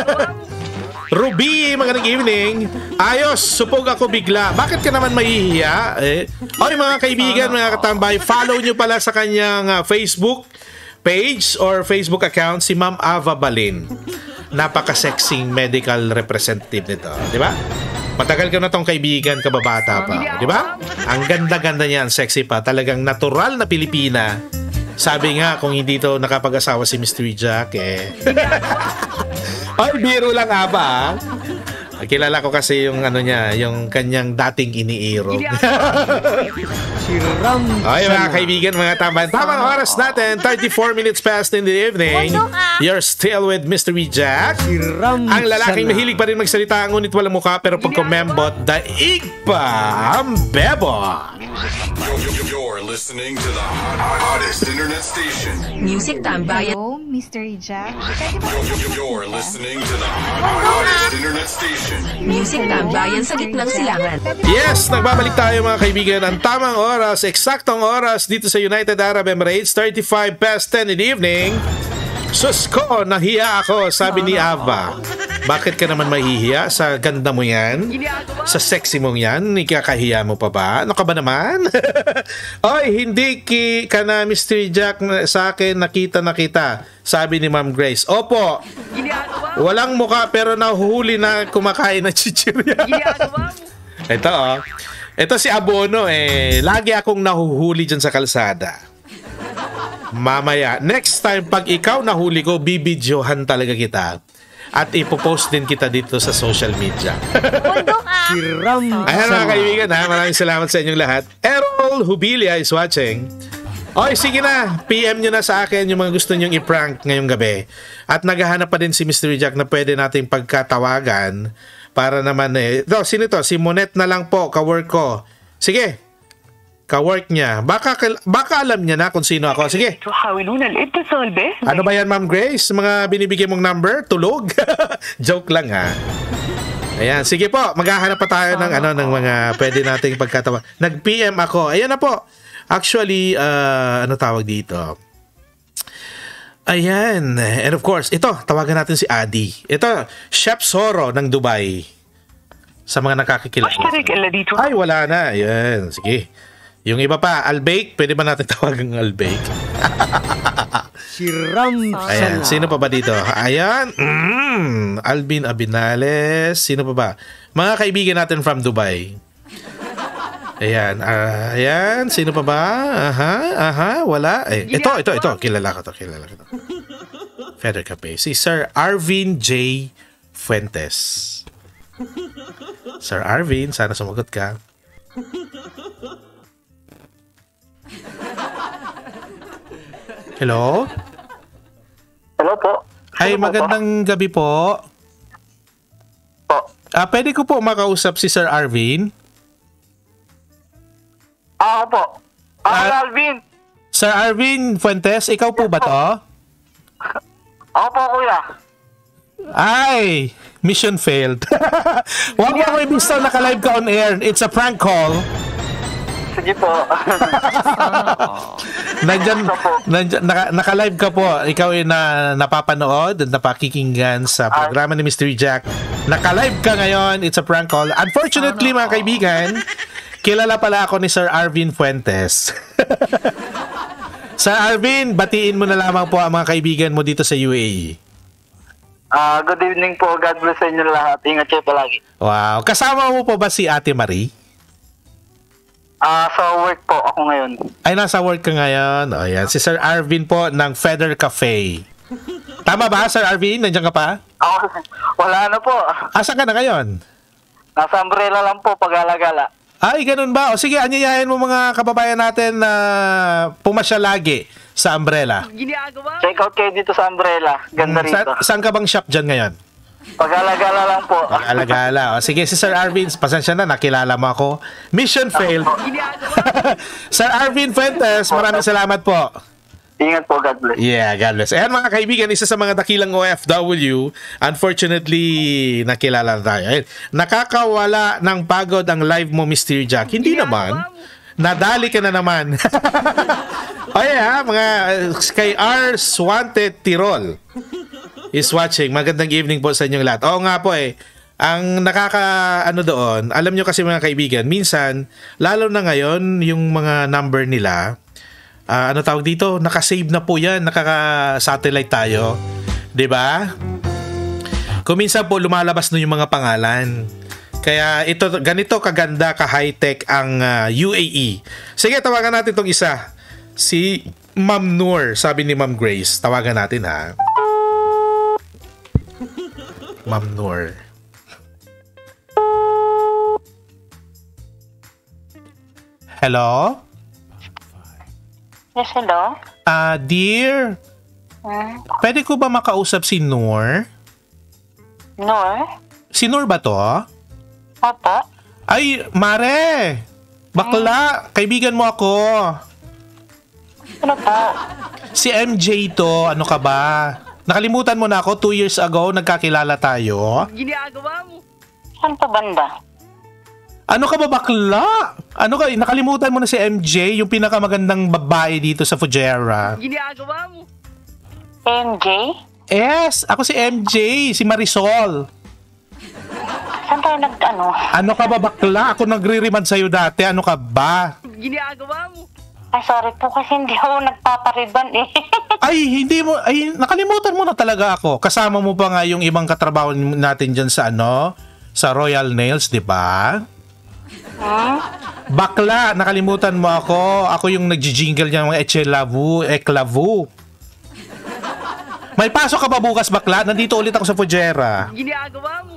Ruby, magandang evening. Ayos, supog ako bigla. Bakit ka naman mahihiya? Eh? Oy, mga kaibigan, mga katambay, follow nyo pala sa kanyang uh, Facebook page or Facebook account si Ma'am Ava Balin. Napaka-sexing medical representative nito. Di ba? Matagal ka na tong kaibigan, kababata pa. Di ba? Ang ganda-ganda niya, ang sexy pa. Talagang natural na Pilipina. Sabi nga, kung hindi to nakapag-asawa si mister Jack, eh. Ay, biro lang nga ba? Kilala ko kasi yung ano niya, yung kanyang dating iniirog. Si Ram Ay, mga Sana. kaibigan, mga tambahan. Tamang oras natin, thirty-four minutes past in the evening. You're still with mister Jack. Si Ram Ang lalaking Sana. mahilig pa rin magsalita, ngunit walang mukha, pero pag kumembot, daig pa ang bebo. You're, you're listening to the hot, hottest internet station. Music Tambayan. Hello, mister Jack. Pwede ba You're, you're listening to the hot, hottest internet station. Music Tambayan sa gitnang silangan. Yes, nagbabalik tayo mga kaibigan. Ang tamang oras, eksaktong oras dito sa United Arab Emirates, thirty-five past ten in the evening. Sus ko, nahiya ako, sabi ni Ava. Bakit ka naman mahihiya? Sa ganda mo yan? Sa sexy mong yan? Ikakahiya mo pa ba? Ano ka ba naman? Oy, hindi ki ka na mister Jack sa akin nakita na kita, sabi ni Ma'am Grace. Opo, walang muka pero nahuhuli na kumakain ng chichirya. Ito oh. Ito si Abono eh. Lagi akong nahuhuli dyan sa kalsada. Mamaya, next time pag ikaw nahuli ko, bibidyohan talaga kita. At ipopost din kita dito sa social media. Si Ram Ayan mga Sana. kaibigan ha, maraming salamat sa inyong lahat. Errol Hubilia is watching. Oy, sige na, P M nyo na sa akin yung mga gusto nyong i-prank ngayong gabi. At naghahanap pa din si mister Jack na pwede nating pagkatawagan para naman eh. Ito, sino to? Si Monet na lang po, ka-work ko. Sige, ka-work niya. Baka, baka alam niya na kung sino ako. Sige. تحاولون الاتصال به Ano ba yan, Ma'am Grace? Mga binibigay mong number? Tulog? Joke lang ha. Ayan, sige po. Maghahanap pa tayo ng ano ng mga pwede nating pagkatawa. Nag-P M ako. Ayan na po. Actually, uh, ano tawag dito? Ayan. And of course, ito, tawagan natin si Adi. Ito, Chef Soro ng Dubai. Sa mga nakakikilala. اشترك الذي Ay, wala na. Ayan, sige. Yung iba pa, Albake. Pwede ba natin tawagan ng Albake? Si Ram Ayan, Sana. sino pa ba dito? Ayan, mm, Alvin Abinales. Sino pa ba? Mga kaibigan natin from Dubai. Ayan, ah, ayan, sino pa ba? Aha, aha, wala. Eh, ito, ito, ito. Kilala ko to, kilala ko to. Feather Cafe. Si Sir Arvin J. Fuentes. Sir Arvin, sana sumagot ka. Hello? Hello po. Ay, Sino po magandang gabi po. po? Ah, pwede ko po makausap si Sir Arvin? Ah, po. Ah, Ah, Alvin. Sir Arvin Fuentes, ikaw po ba to? Ako po, kuya. Ay, mission failed. Huwag mo may bisto naka-live ka on air. It's a prank call. Sige po. Nandyan, nandyan naka, naka-live ka po. Ikaw ay na, napapanood at napakikinggan sa programa ni Mystery Jack. Naka-live ka ngayon. It's a prank call. Unfortunately, mga kaibigan, kilala pala ako ni Sir Arvin Fuentes. Sir Arvin, batiin mo na lamang po ang mga kaibigan mo dito sa U A E. Ah, good evening po. God bless sa inyo lahat. Ingat kayo palagi. Wow. Kasama mo po ba si Ate Marie? Ah, sa work po ako ngayon. Ay, nasa work ka ngayon. O, yan. Si Sir Arvin po ng Feather Cafe. Tama ba, Sir Arvin? Nandiyan ka pa? Ako, wala na po. Asan ka na ngayon? Nasa umbrella lang po, pag-alagala. Ay, ganun ba? O sige, anyayahin mo mga kababayan natin na pumasya lagi sa umbrella. Ginagawa mo. Check out kayo dito sa umbrella. Ganda rito. Sa, saan ka bang shop dyan ngayon? Pag-alagala lang po. Pag-alagala. O sige, si Sir Arvin, pasensya na, nakilala mo ako. Mission failed. Sir Arvin Fuentes, maraming salamat po. Ingat po, God bless. Yeah, God bless. Ayan mga kaibigan, isa sa mga dakilang O F W, unfortunately, nakilala na tayo. Ayan, nakakawala ng pagod ang live mo, Mister Jack. Hindi naman. Nadali ka na naman. O yeah, mga kay R. Swanted Tirol is watching. Magandang evening po sa inyong lahat. Oo nga po eh. Ang nakaka ano doon, alam nyo kasi mga kaibigan, minsan, lalo na ngayon, yung mga number nila, uh, ano tawag dito, nakasave na po yan, nakaka-satellite tayo. 'Di ba? Kung minsan po lumalabas na yung mga pangalan. Kaya ito, ganito kaganda, ka-high-tech ang uh, U A E. Sige, tawagan natin itong isa. Si Ma'am Noor, sabi ni Ma'am Grace. Tawagan natin ha. Ma'am Noor. Hello? Yes, hello? Ah, uh, dear. Hmm? Pwede ko ba makausap si Noor? Noor? Si Noor ba to? Opo. Ay, Mare! Bakla! Hmm? Kaibigan mo ako. Ano po? Si M J to. Ano ka ba? Nakalimutan mo na ako, two years ago, nagkakilala tayo. Ginagawa mo. Saan pa banda? Ano ka ba, bakla? Ano ka, nakalimutan mo na si M J, yung pinakamagandang babae dito sa Fujairah. Ginagawa mo. M J? Yes, ako si M J, si Marisol. Saan tayo nag-ano? Ano ka ba, bakla? Ako nagre-remand sa'yo dati, ano ka ba? Ginagawa mo. Ay, sorry po kasi hindi ako nagpapariban eh. Ay, hindi mo, ay, nakalimutan mo na talaga ako. Kasama mo pa nga yung ibang katrabaho natin dyan sa ano, sa Royal Nails, di ba? Hmm? Bakla, nakalimutan mo ako. Ako yung nag-jingle niya ng Echelavu, Eklavu. May pasok ka ba bukas, bakla? Nandito ulit ako sa Fujairah. Ginagawa mo.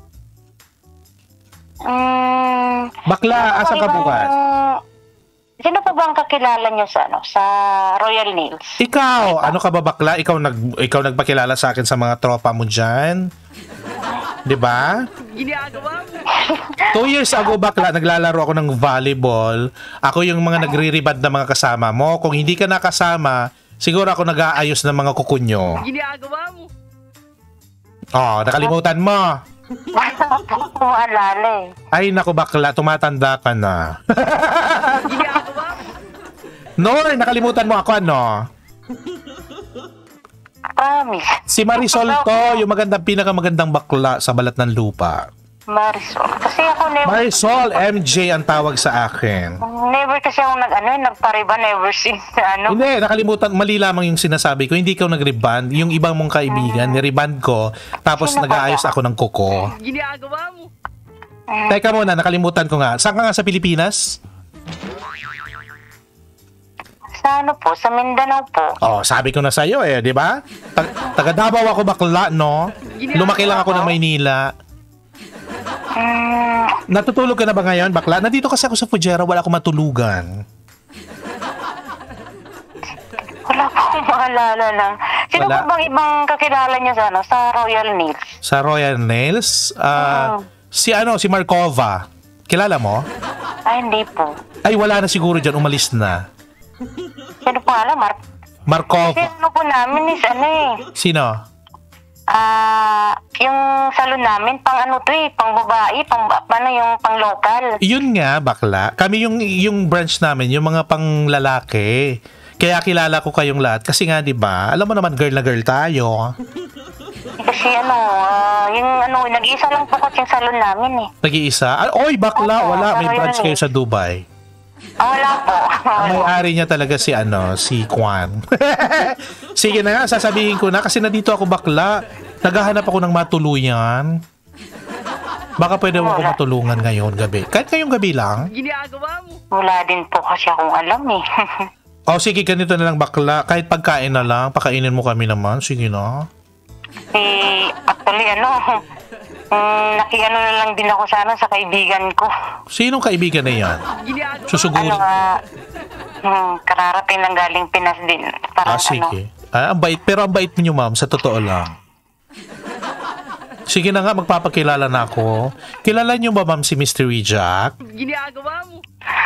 Um, Bakla, asan ka bukas? Sino pa ba ang kakilala niyo sa ano, sa Royal Nails? Ikaw, ano ka ba, bakla? Ikaw nag ikaw nagpakilala sa akin sa mga tropa mo diyan. 'Di ba? Ginagawa mo. Two years ago, bakla, naglalaro ako ng volleyball. Ako yung mga nagre-rebound na mga kasama mo. Kung hindi ka nakasama, siguro ako nag-aayos ng mga kukunyo. Ginagawa mo. Oh, nakalimutan mo. Maalala eh. Ay, naku, bakla, tumatanda ka na. Ginagawa mo. Noor, nakalimutan mo ako, ano? Promise. Si Marisol to, yung magandang, pinakamagandang bakla sa balat ng lupa. Marisol. Kasi ako never... Marisol, M J ang tawag sa akin. Never kasi ako nag, ano, nagpariban ever since, ano. Hindi, nakalimutan, mali lamang yung sinasabi ko. Hindi ikaw nag-reband. Yung ibang mong kaibigan, niriband ko, tapos Sino nag-aayos ba? ako ng kuko. Ginagawa mo. Teka muna, nakalimutan ko nga. Saan ka nga sa Pilipinas? Sa ano po? Sa Mindanao po. Oh, sabi ko na sa'yo eh, di ba? Tag- taga Davao ako, bakla, no? Lumaki lang ako ng Maynila. Hmm, Natutulog ka na ba ngayon, bakla? Nandito kasi ako sa Fujairah, wala akong matulugan. wala po akong maalala lang. Sino Wala. po bang ibang kakilala niya sa ano? Sa Royal Nails? Sa Royal Nails, ah, Oo. si ano, si Markova. Kilala mo? Ay, hindi po. Ay, wala na siguro dyan, umalis na. Sino po alam, Mark? Kasi Markova. ano po namin is ano eh. Sino? Ah, yung salon namin, pang ano to eh, pang babae, pang, ano yung pang local. Yun nga, bakla. Kami yung, yung branch namin, yung mga pang lalaki. Kaya kilala ko kayong lahat. Kasi nga, di ba, alam mo naman, girl na girl tayo. Kasi ano, ah, yung ano, nag-iisa lang po kasi yung salon namin eh. Nag-iisa? Ah, oy, bakla, Oo, wala. May pero branch yun kayo eh. sa Dubai. Ah, wala po. Ang may-ari niya talaga si ano, si Kwan. Sige na nga, sasabihin ko na kasi nandito ako bakla. Naghahanap ako ng matuluyan. Baka pwede mo ako matulungan ngayon gabi. Kahit ngayong gabi lang. Ginagawa mo. Wala din po kasi akong alam eh. O sige, ganito na lang bakla. Kahit pagkain na lang, pakainin mo kami naman. Sige na. Eh, actually ano, um, nakiano na lang din ako sana sa kaibigan ko. Sinong kaibigan na yan? Ginagawa. Susugurin. Ano nga, hmm, kararating lang galing Pinas din. Parang Ah, sige. ano, Ah, ang bait. Pero ang bait niyo, ma'am, sa totoo lang. Sige na nga, magpapakilala na ako. Kilala niyo ba, ma'am, si Mystery Jack? Ginagawa mo.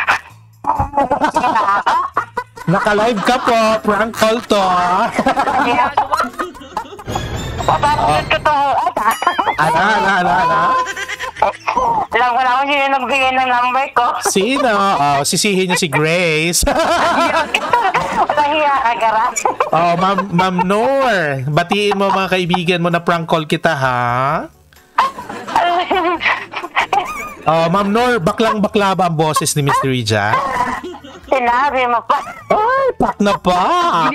Naka-live ka po. Prank call to. Ginagawa mo. Papapagod ko to. Ana, ana, ana, ana. Alam ko na kung sino nagbigay ng number ko. Sino? Oh, sisihin niyo si Grace. Nahiya ka, Gara. Oh, ma'am, ma'am Noor. Batiin mo mga kaibigan mo na prank call kita, ha? Oh, ma'am Noor, baklang-bakla ba ang boses ni Mystery Jack? Sinabi mo pa. Ay, pak na pak!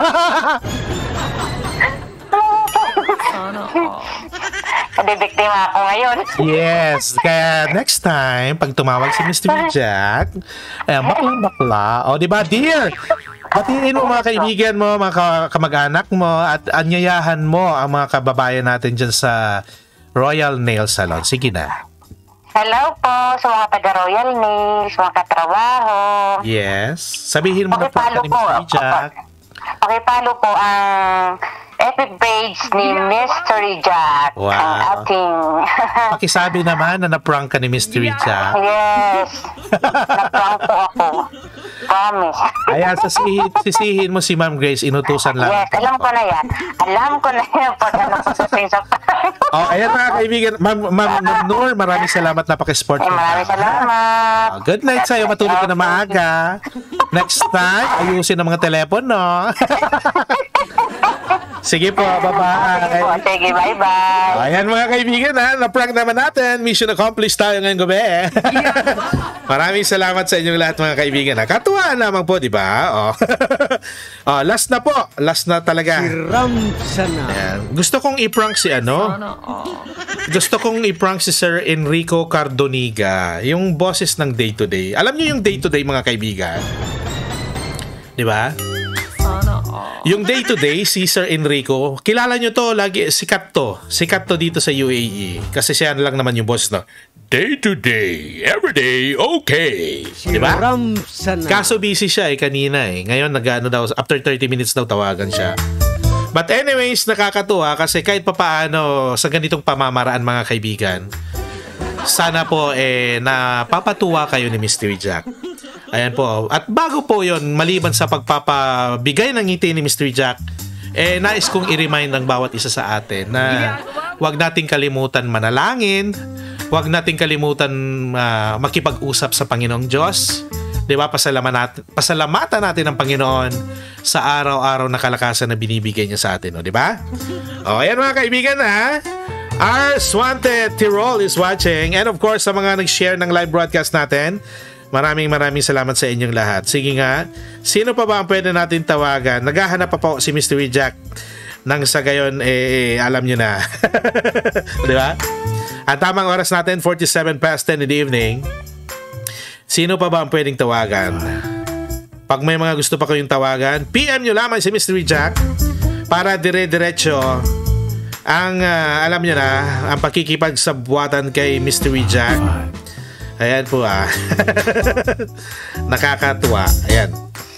Nabibiktima ako ngayon. Yes, kaya next time, pag tumawag si Mystery Jack, eh, baklang-bakla. O, di ba, dear? Batiin mo mga kaibigan mo, mga ka- kamag-anak mo, at anyayahan mo ang mga kababayan natin dyan sa Royal Nail Salon. Sige na. Hello po sa mga taga-Royal Nails, mga katrabaho. Yes. Sabihin mo na po Pakipalo ni po. Mystery Jack. Pakipalo po ang epic page ni Mystery Jack. Wow. Ang ating... Pakisabi naman na na-prank ka ni Mystery Jack. Yes. Naprank po ako. Promise. Ayan, sasihin, sisihin mo si Ma'am Grace, inutusan lang. Yes, alam ko na yan. Alam ko na yan pag ano ko sa sa Oh, ayan mga kaibigan. Ma'am, Ma'am, Ma'am Noor, maraming salamat. Napaka-sport. Eh, maraming salamat. Oh, good night sa'yo. Matulog ka na maaga. Next time, ayusin ang mga telepono. Sige po, bye-bye. Sige, bye-bye. Ayan mga kaibigan, ha? Na-prank naman natin. Mission accomplished tayo ngayong gabi. Maraming salamat sa inyong lahat mga kaibigan. Ha? Katuwa naman po, di ba? Oh. Oh, last na po. Last na talaga. Siram sana. Ayan. Gusto kong i-prank si ano? Gusto kong i-prank si Sir Enrico Cardoniga, yung boses ng Day to Day. Alam niyo yung Day to Day mga kaibigan? Di ba? Yung Day to Day, si Sir Enrico, kilala nyo to, lagi, sikat to. Sikat to dito sa U A E. Kasi siya lang naman yung boss na Day to Day, everyday, okay. Diba? Siram sana. Kaso busy siya eh, kanina eh. Ngayon, nag-ano daw, after thirty minutes daw tawagan siya. But anyways, nakakatuwa kasi kahit papaano sa ganitong pamamaraan mga kaibigan, sana po eh, napapatuwa kayo ni Mystery Jack. Ayan po. At bago po yon, maliban sa pagpapabigay ng ngiti ni Mystery Jack, eh nais kong i-remind ang bawat isa sa atin na huwag nating kalimutan manalangin, huwag nating kalimutan uh, makipag-usap sa Panginoong Diyos. Di ba? Pasalamatan natin, pasalamatan natin ang Panginoon sa araw-araw na kalakasan na binibigay niya sa atin. O, di ba? O, ayan mga kaibigan ha. Our Swante Tirol is watching. And of course, sa mga nag-share ng live broadcast natin, maraming maraming salamat sa inyong lahat. Sige nga, sino pa ba ang pwede natin tawagan? Naghahanap pa po si Mystery Jack. Nang sa gayon, eh, eh alam nyo na. Di ba? At tamang oras natin, forty-seven past ten in the evening. Sino pa ba ang pwedeng tawagan? Pag may mga gusto pa kayong tawagan, P M nyo lamang si Mystery Jack para dire-diretso ang, uh, alam nyo na, ang pakikipagsabwatan kay Mystery Jack. Ayan po ah. Nakakatuwa. Ayan.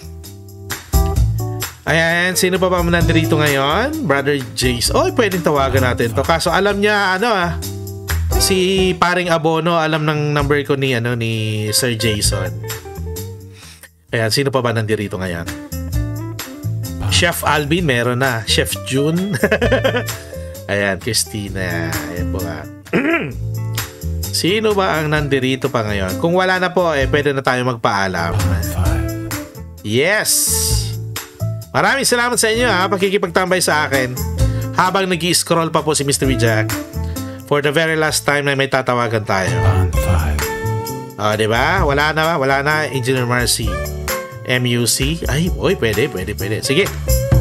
Ayan, sino pa ba nandito ngayon? Brother Jace. Oy, pwedeng tawagan natin to. Kaso alam niya, ano ah, si paring Abono, alam ng number ko ni, ano, ni Sir Jason. Ayan, sino pa ba nandito ngayon? Chef Alvin, meron na. Chef June. Ayan, Christina. Ayan po nga. Sino ba ang nandirito pa ngayon? Kung wala na po, eh, pwede na tayo magpaalam. Yes! Maraming salamat sa inyo ha, pakikipagtambay sa akin habang nag-i-scroll pa po si Mystery Jack for the very last time na may tatawagan tayo. O, oh, diba? Wala na ba? Wala na, Engineer Marcy. M U C? Ay, oy, pwede, pwede, pwede. Sige.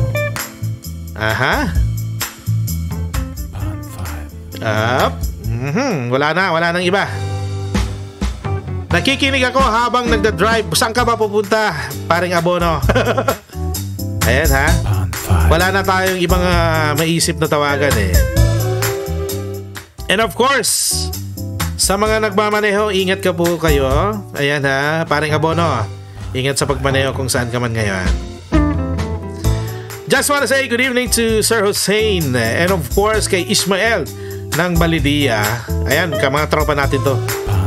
Aha. Up. Mm-hmm. Wala na, wala nang iba. Nakikinig ako habang nagda-drive. Saan ka ba pupunta? Paring abono. Ayan ha. Wala na tayong ibang uh, maisip na tawagan eh. And of course, sa mga nagmamaneho, ingat ka po kayo. Ayan ha. Paring abono. Ingat sa pagmaneho kung saan ka man ngayon. Just wanna say good evening to Sir Hussein. And of course kay Ismael ng Balidia. Ayan, ka mga tropa natin to.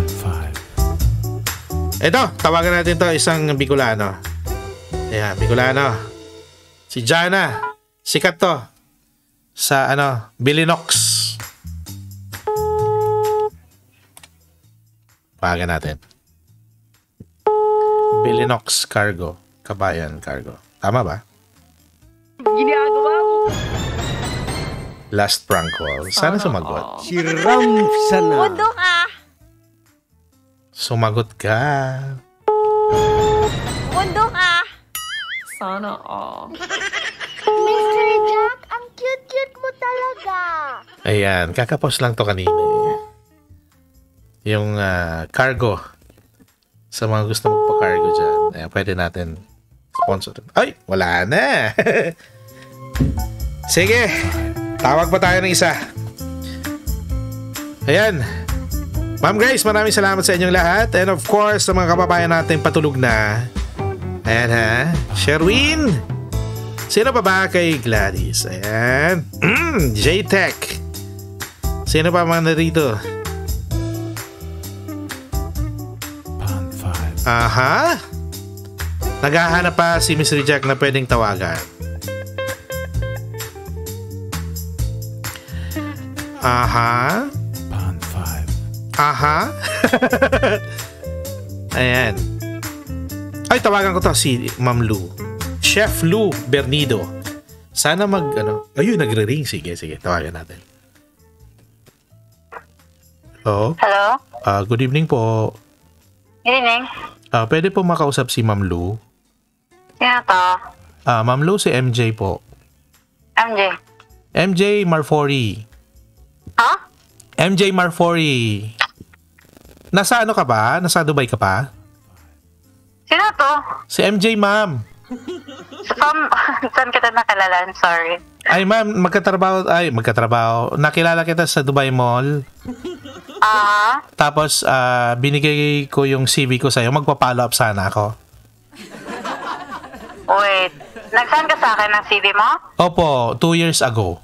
Ito, tawagan natin to, isang Bicolano. Ayan, Bicolano. Si Jana. Sikat to. Sa ano, Billinox. Tawagan natin. Billinox Cargo. Kabayan Cargo. Tama ba? Ginagawa mo. Last prank call. Sana sumagot. Si Ramsana. Mundo ka. Sumagot ka. Mundo ka. Sana all. mister Jack, ang cute-cute mo talaga. Ayan, kakapos lang to kanina. Yung uh, cargo. Sa mga gusto magpa-cargo dyan. Ayan, pwede natin sponsor. Ay, wala na. Sige. Tawag pa tayo ng isa. Ayan. Ma'am Grace, maraming salamat sa inyong lahat. And of course, sa mga kababayan natin patulog na. Ayan ha. Sherwin. Sino pa ba kay Gladys? Ayan. Mm, J-Tech. Sino pa mga narito? Aha. Naghahanap pa si Mister Jack na pwedeng tawagan. Aha. Aha. Ayan. Ay, tawagan ko to si Ma'am Lou. Chef Lou Bernido. Sana mag, ano, ayun, nagre-ring. Sige, sige, tawagan natin. Hello? Hello? Uh, good evening po. Good evening. Uh, pwede po makausap si Ma'am Lou? Sino to? Uh, Ma'am Lou, si M J po. M J. M J Marfori. Ha? M J Marfori. Nasa ano ka ba? Nasa Dubai ka pa? Sino to? Si M J, ma'am. Saan, saan kita nakilala? I'm sorry. Ay, ma'am, magkatrabaho. Ay, magkatrabaho. Nakilala kita sa Dubai Mall. Ah? Uh-huh. Tapos, uh, binigay ko yung C V ko sa'yo. Magpa-follow up sana ako. Wait. Nag-send ka sa akin ng C V mo? Opo, two years ago.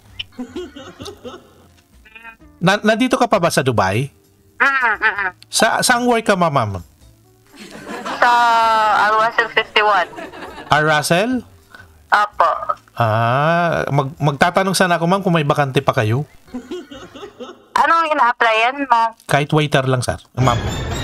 Na nandito ka pa ba sa Dubai? Mm-mm. Sa saang work ka, ma'am? Sa Al Russell fifty-one. Al Russell? Opo. Ah, mag magtatanong sana ako, ma'am, kung may bakante pa kayo. Anong ina-applyan mo? Kahit waiter lang, sir. Ma'am.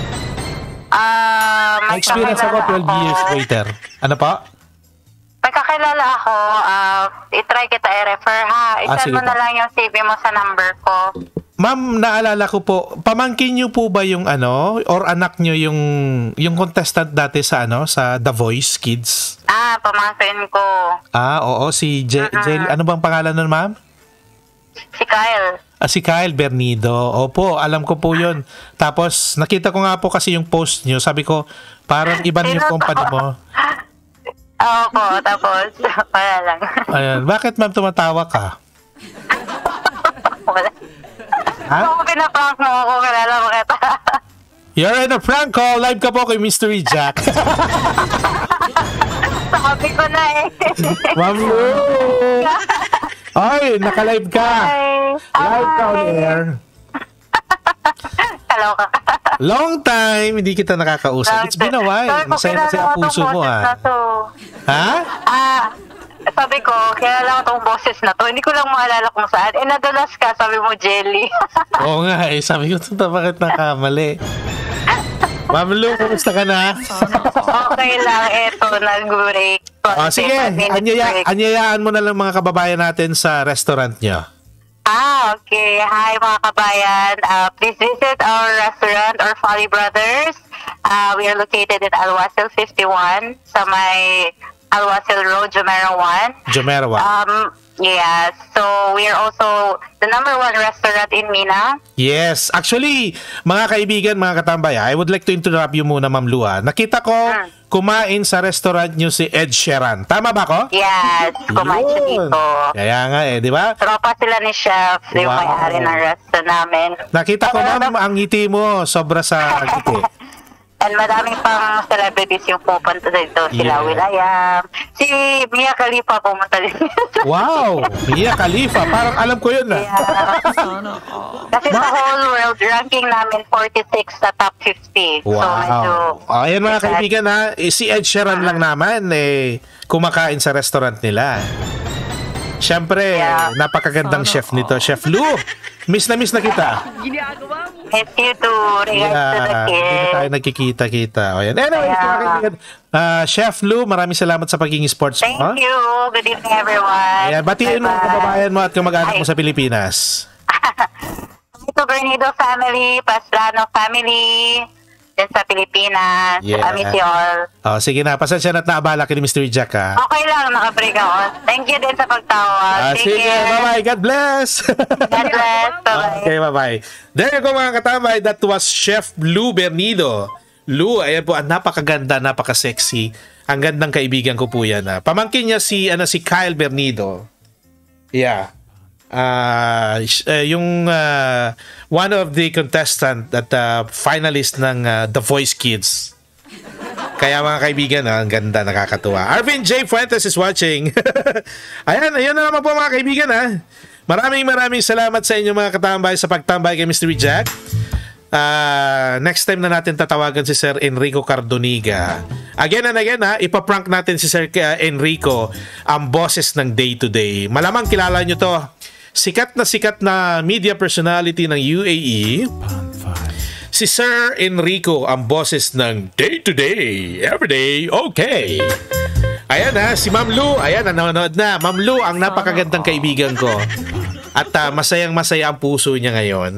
Ah, uh, may experience ako, twelve years waiter. Ano pa? May kakilala ako. Uh, i-try kita i-refer, ha? I-send ah, mo na lang yung C V mo sa number ko. Ma'am, naalala ko po, pamangkin niyo po ba yung ano, or anak niyo yung yung contestant dati sa ano, sa The Voice Kids? Ah, pamangkin ko. Ah, oo, si Je- uh-huh. Je- ano bang pangalan nun, ma'am? Si Kyle. Ah, si Kyle Bernido. Opo, alam ko po yun. Tapos, nakita ko nga po kasi yung post niyo. Sabi ko, parang iba na yung company mo. Opo, tapos, wala lang. Ayan, bakit ma'am tumatawa ka? Wala. Ha? Kung pinaprank mo ako, kilala mo kita. You're in a prank call. Live ka po kay Mystery Jack. Sabi ko na eh. Ma'am Lou. Ay, naka-live ka. Hi. Live ka on air. Hello ka. Long time, hindi kita nakakausap. It's been a while. Masaya na sa puso mo, ha? Ha? Ha? Ah, sabi ko, kilala ko tong boses na to. Hindi ko lang maalala kung saan. Eh, nadulas ka, sabi mo, Jelly. Oo nga eh. Sabi ko, ito bakit nakamali? Ma'am Lu, kumusta ka na? Okay lang, eto, nag-break. Oh, sige, anyaya, anyayaan mo na lang mga kababayan natin sa restaurant nyo. Ah, okay. Hi mga kabayan. Uh, please visit our restaurant or Folly Brothers. Uh, we are located in Alwasil fifty-one sa may Alwasil Road, Jumeirah one. Jumeirah one. Um, yeah, so we are also the number one restaurant in Mina. Yes. Actually, mga kaibigan, mga katambay, I would like to interrupt you muna, Ma'am Lua. Nakita ko hmm. kumain sa restaurant nyo si Ed Sheeran. Tama ba ko? Yes, kumain siya dito. Kaya nga eh, di ba? Tropa sila ni Chef, wow. Yung may-ari ng restaurant namin. Nakita ko, ma'am, ang ngiti mo, sobra sa ngiti. And maraming pang celebrities yung pupunta dito. Sila Yeah. Will.i.am. Si Mia Khalifa pumunta din. Wow! Mia Khalifa. Parang alam ko yun, ah. Yeah. Kasi sa whole world, ranking namin forty-six sa top fifty. Wow. So, medyo... Oh, ayan mga kaibigan, ha. Eh, si Ed Sheeran lang naman, eh, kumakain sa restaurant nila. Siyempre, yeah. napakagandang chef nito. Chef Lu, miss na miss na kita. Miss you too. Regards yeah, to the kids. Hindi na tayo nagkikita-kita. O yan. Anyway, yeah. uh, Chef Lu, maraming salamat sa pagiging sports mo. Thank huh? you. Good evening, everyone. Ayan, batiin mo ang kababayan mo at kamag-anak mo sa Pilipinas. Ito, Bernido family, Pastrano family, dyan sa Pilipinas. Yeah. I miss you all. Oh, sige na, pasensya na't naabala kay Mister Jack, ha? Okay lang, nakabreak ako. Thank you din sa pagtawag. Ah, sige, bye-bye. God bless. God bless. Bye-bye. Okay, bye-bye. There you go, mga katamay. That was Chef Lu Bernido. Lu, ayan po, ang napakaganda, napaka-sexy. Ang gandang kaibigan ko po yan. Ha? Pamangkin niya si, ano, si Kyle Bernido. Yeah. Uh, yung uh, one of the contestant at uh, finalist ng uh, The Voice Kids. Kaya mga kaibigan, ah, ang ganda, nakakatuwa. Arvin J. Fuentes is watching. Ayan, ayan na naman po mga kaibigan, ha. Maraming maraming salamat sa inyo mga katambay sa pagtambay kay Mister Jack. Uh, next time na natin tatawagan si Sir Enrico Cardoniga. Again and again, ha, ipaprank natin si Sir Enrico, ang boses ng Day to Day. Malamang kilala nyo to. Sikat na sikat na media personality ng U A E. Si Sir Enrico, ang boses ng Day to Day, Everyday Okay. Ayan ha, si Ma'am Lu, ayan, nanonood na. Ma'am Lu, ang napakagandang kaibigan ko. At uh, masayang masaya ang puso niya ngayon.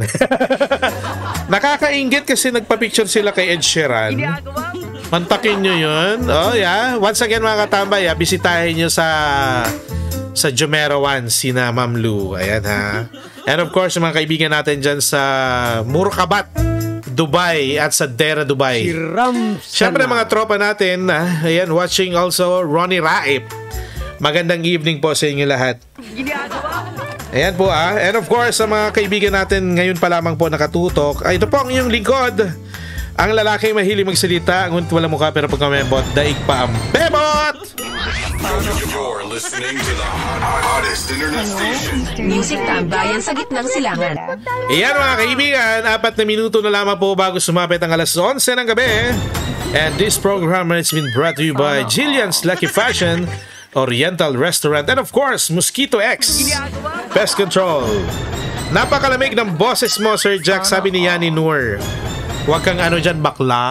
Nakakaingit kasi nagpa-picture sila kay Ed Sheeran. Mantakin nyo yun. Oh yeah, once again mga katambay, ha, bisitahin nyo sa sa Jumeirah one sina Ma'am Lu. Ayan ha. And of course, mga kaibigan natin dyan sa Murkabat, Dubai at sa Dera, Dubai. Siyempre mga tropa natin, ah, ayan, watching also Ronnie Raip. Magandang evening po sa inyo lahat. Ayan po ah. And of course, sa mga kaibigan natin ngayon pa lamang po nakatutok, ay ito po ang inyong lingkod. Ang lalaki mahilig magsalita, ngunit walang mukha pero pag kumembot, daig pa ang bebot! You're listening to the hottest internet station. Music Tambayan sa gitnang silangan. Iyan mga kaibigan, apat na minuto na lamang po bago sumapit ang alas onse ng gabi. And this program has been brought to you by Jillian's Lucky Fashion, Oriental Restaurant, and of course, Mosquito X, Pest Control. Napakalamig ng boses mo, Sir Jack, sabi ni Yani Noor. Huwag kang ano dyan, bakla.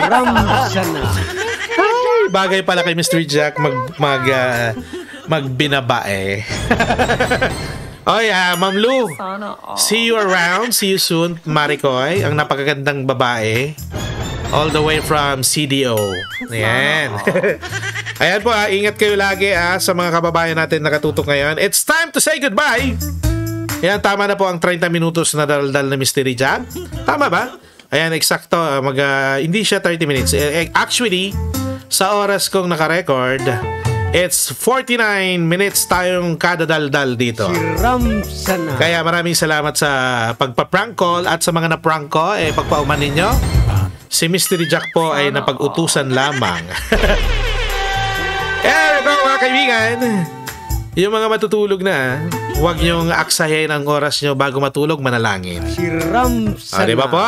Ay, bagay pala kay Mister Jack mag, mag, uh, magbinabae. Oh yeah, Ma'am Lu. See you around. See you soon, Maricoy. Ang napakagandang babae. All the way from C D O. Ayan. Ayan po ha, ingat kayo lagi ha, sa mga kababayan natin nakatutok ngayon. It's time to say goodbye. Ayan, tama na po ang thirty minutos na daldal na Mystery Jack. Tama ba? Ayan, eksakto. Mag, uh, hindi siya thirty minutes. Actually, sa oras kong nakarecord, it's forty-nine minutes tayong kada daldal dito. Kaya maraming salamat sa pagpa-prank call at sa mga na-prank ko, eh, pagpauman ninyo. Si Mystery Jack po ay napag-utusan lamang. Eh, ito mga kaibigan, yung mga matutulog na, huwag nyong aksahin ang oras nyo bago matulog, manalangin. O, di ba po?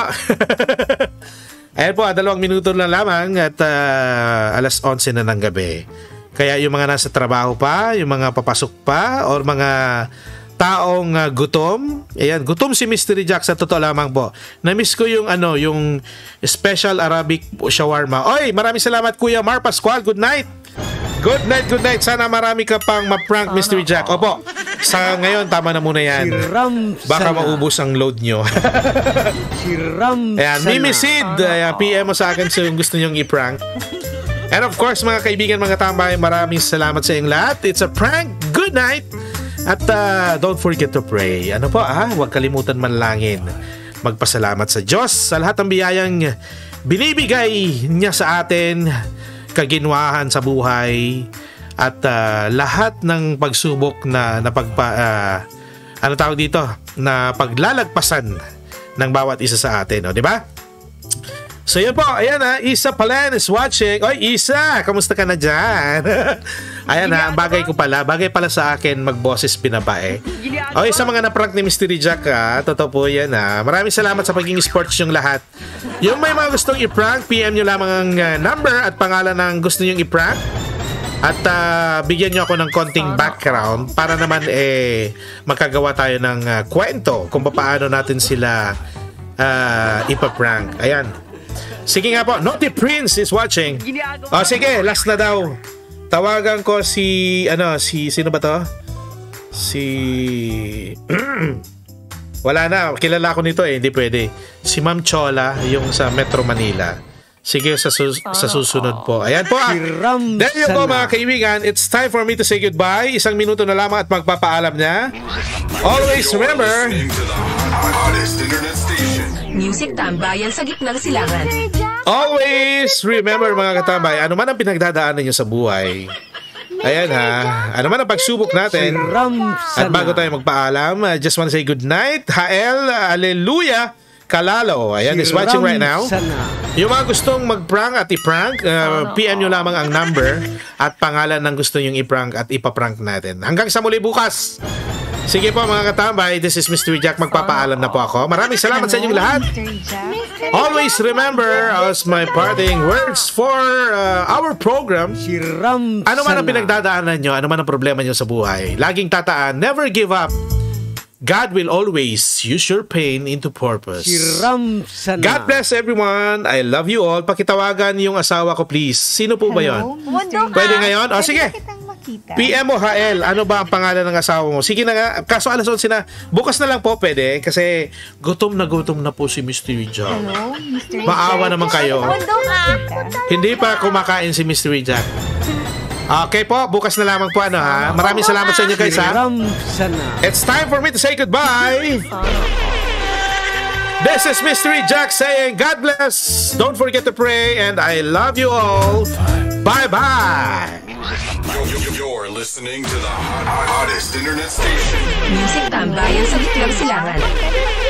Ayan po, dalawang minuto na lamang at uh, alas onse na ng gabi. Kaya yung mga nasa trabaho pa, yung mga papasok pa, or mga taong uh, gutom. Ayan, gutom si Mystery Jack sa totoo lamang po. Na-miss ko yung ano, yung special Arabic shawarma. Oy, maraming salamat Kuya Mar Pascual. Good night. Good night, good night. Sana marami ka pang ma-prank Mystery Jack. Opo. Sa ngayon tama na muna yan. Baka maubos ang load nyo. Ayan, Mimi Sid, ayan, P M mo sa akin sa yung gusto nyong i-prank. And of course, mga kaibigan, mga tambay, maraming salamat sa inyong lahat. It's a prank. Good night. At uh, don't forget to pray. Ano po ah, huwag kalimutan manlangin. Magpasalamat sa Diyos sa lahat ng biyayang binibigay niya sa atin, kaginwahan sa buhay, at uh, lahat ng pagsubok na napagpa, uh, ano tawag dito, na paglalagpasan ng bawat isa sa atin, o, di ba? So yun po, ayan ha, Isa Palen is watching. Oy, Isa, kamusta ka na dyan? Ayan ha, bagay ko pala, bagay pala sa akin magboses binabae. Oy, sa mga naprank ni Mystery Jack ha, totoo po yan ha. Maraming salamat sa pagiging sports yung lahat. Yung may mga gustong i-prank, P M nyo lamang ang uh, number at pangalan ng gusto nyong i-prank. At uh, bigyan nyo ako ng konting background para naman eh makagawa tayo ng uh, kwento kung paano natin sila uh, ipaprank. Ayan. Sige nga po, Naughty Prince is watching. O sige, last na daw. Tawagan ko si, ano, si, sino ba to? Si, wala na, kilala ko nito eh, hindi pwede. Si Ma'am Chola, yung sa Metro Manila. Sige, sa, sus- sa susunod po. Ayan po ah. There you go mga kaibigan. It's time for me to say goodbye. Isang minuto na lamang at magpapaalam na. Always remember, Music Tambayan sa gitnang silangan. always remember mga katambay, ano man ang pinagdadaanan nyo sa buhay, ayan ha, ano man ang pagsubok natin, at bago tayo magpaalam, I just want to say good night. Hael, Hallelujah, Kalalo, ayan, is watching right now. Yung mga gustong mag-prank at i-prank, uh, P M nyo lamang ang number at pangalan ng gusto nyong i-prank at ipaprank natin. Hanggang sa muli bukas. Sige po mga katambay, this is Mystery Jack, magpapaalam na po ako. Maraming salamat sa inyong lahat. Always remember as my parting words for uh, our program, ano man ang pinagdadaanan nyo, ano man ang problema nyo sa buhay, laging tataan, never give up. God will always use your pain into purpose. God bless everyone. I love you all. Pakitawagan yung asawa ko please. Sino po ba yun? Pwede ngayon? O sige. P M o H L, ano ba ang pangalan ng asawa mo? Sige na nga, kaso alas onse na. Bukas na lang po pwede kasi gutom na gutom na po si Mystery Jack. Hello, Mystery Maawa Jack. naman kayo. Hindi pa kumakain si Mystery Jack. Okay po, bukas na lamang po ano ha. Maraming salamat sa inyo guys ha. It's time for me to say goodbye. This is Mystery Jack saying God bless. Don't forget to pray and I love you all. Bye-bye. You're listening to the hottest internet station. Music Tambayan sa gitnang silangan.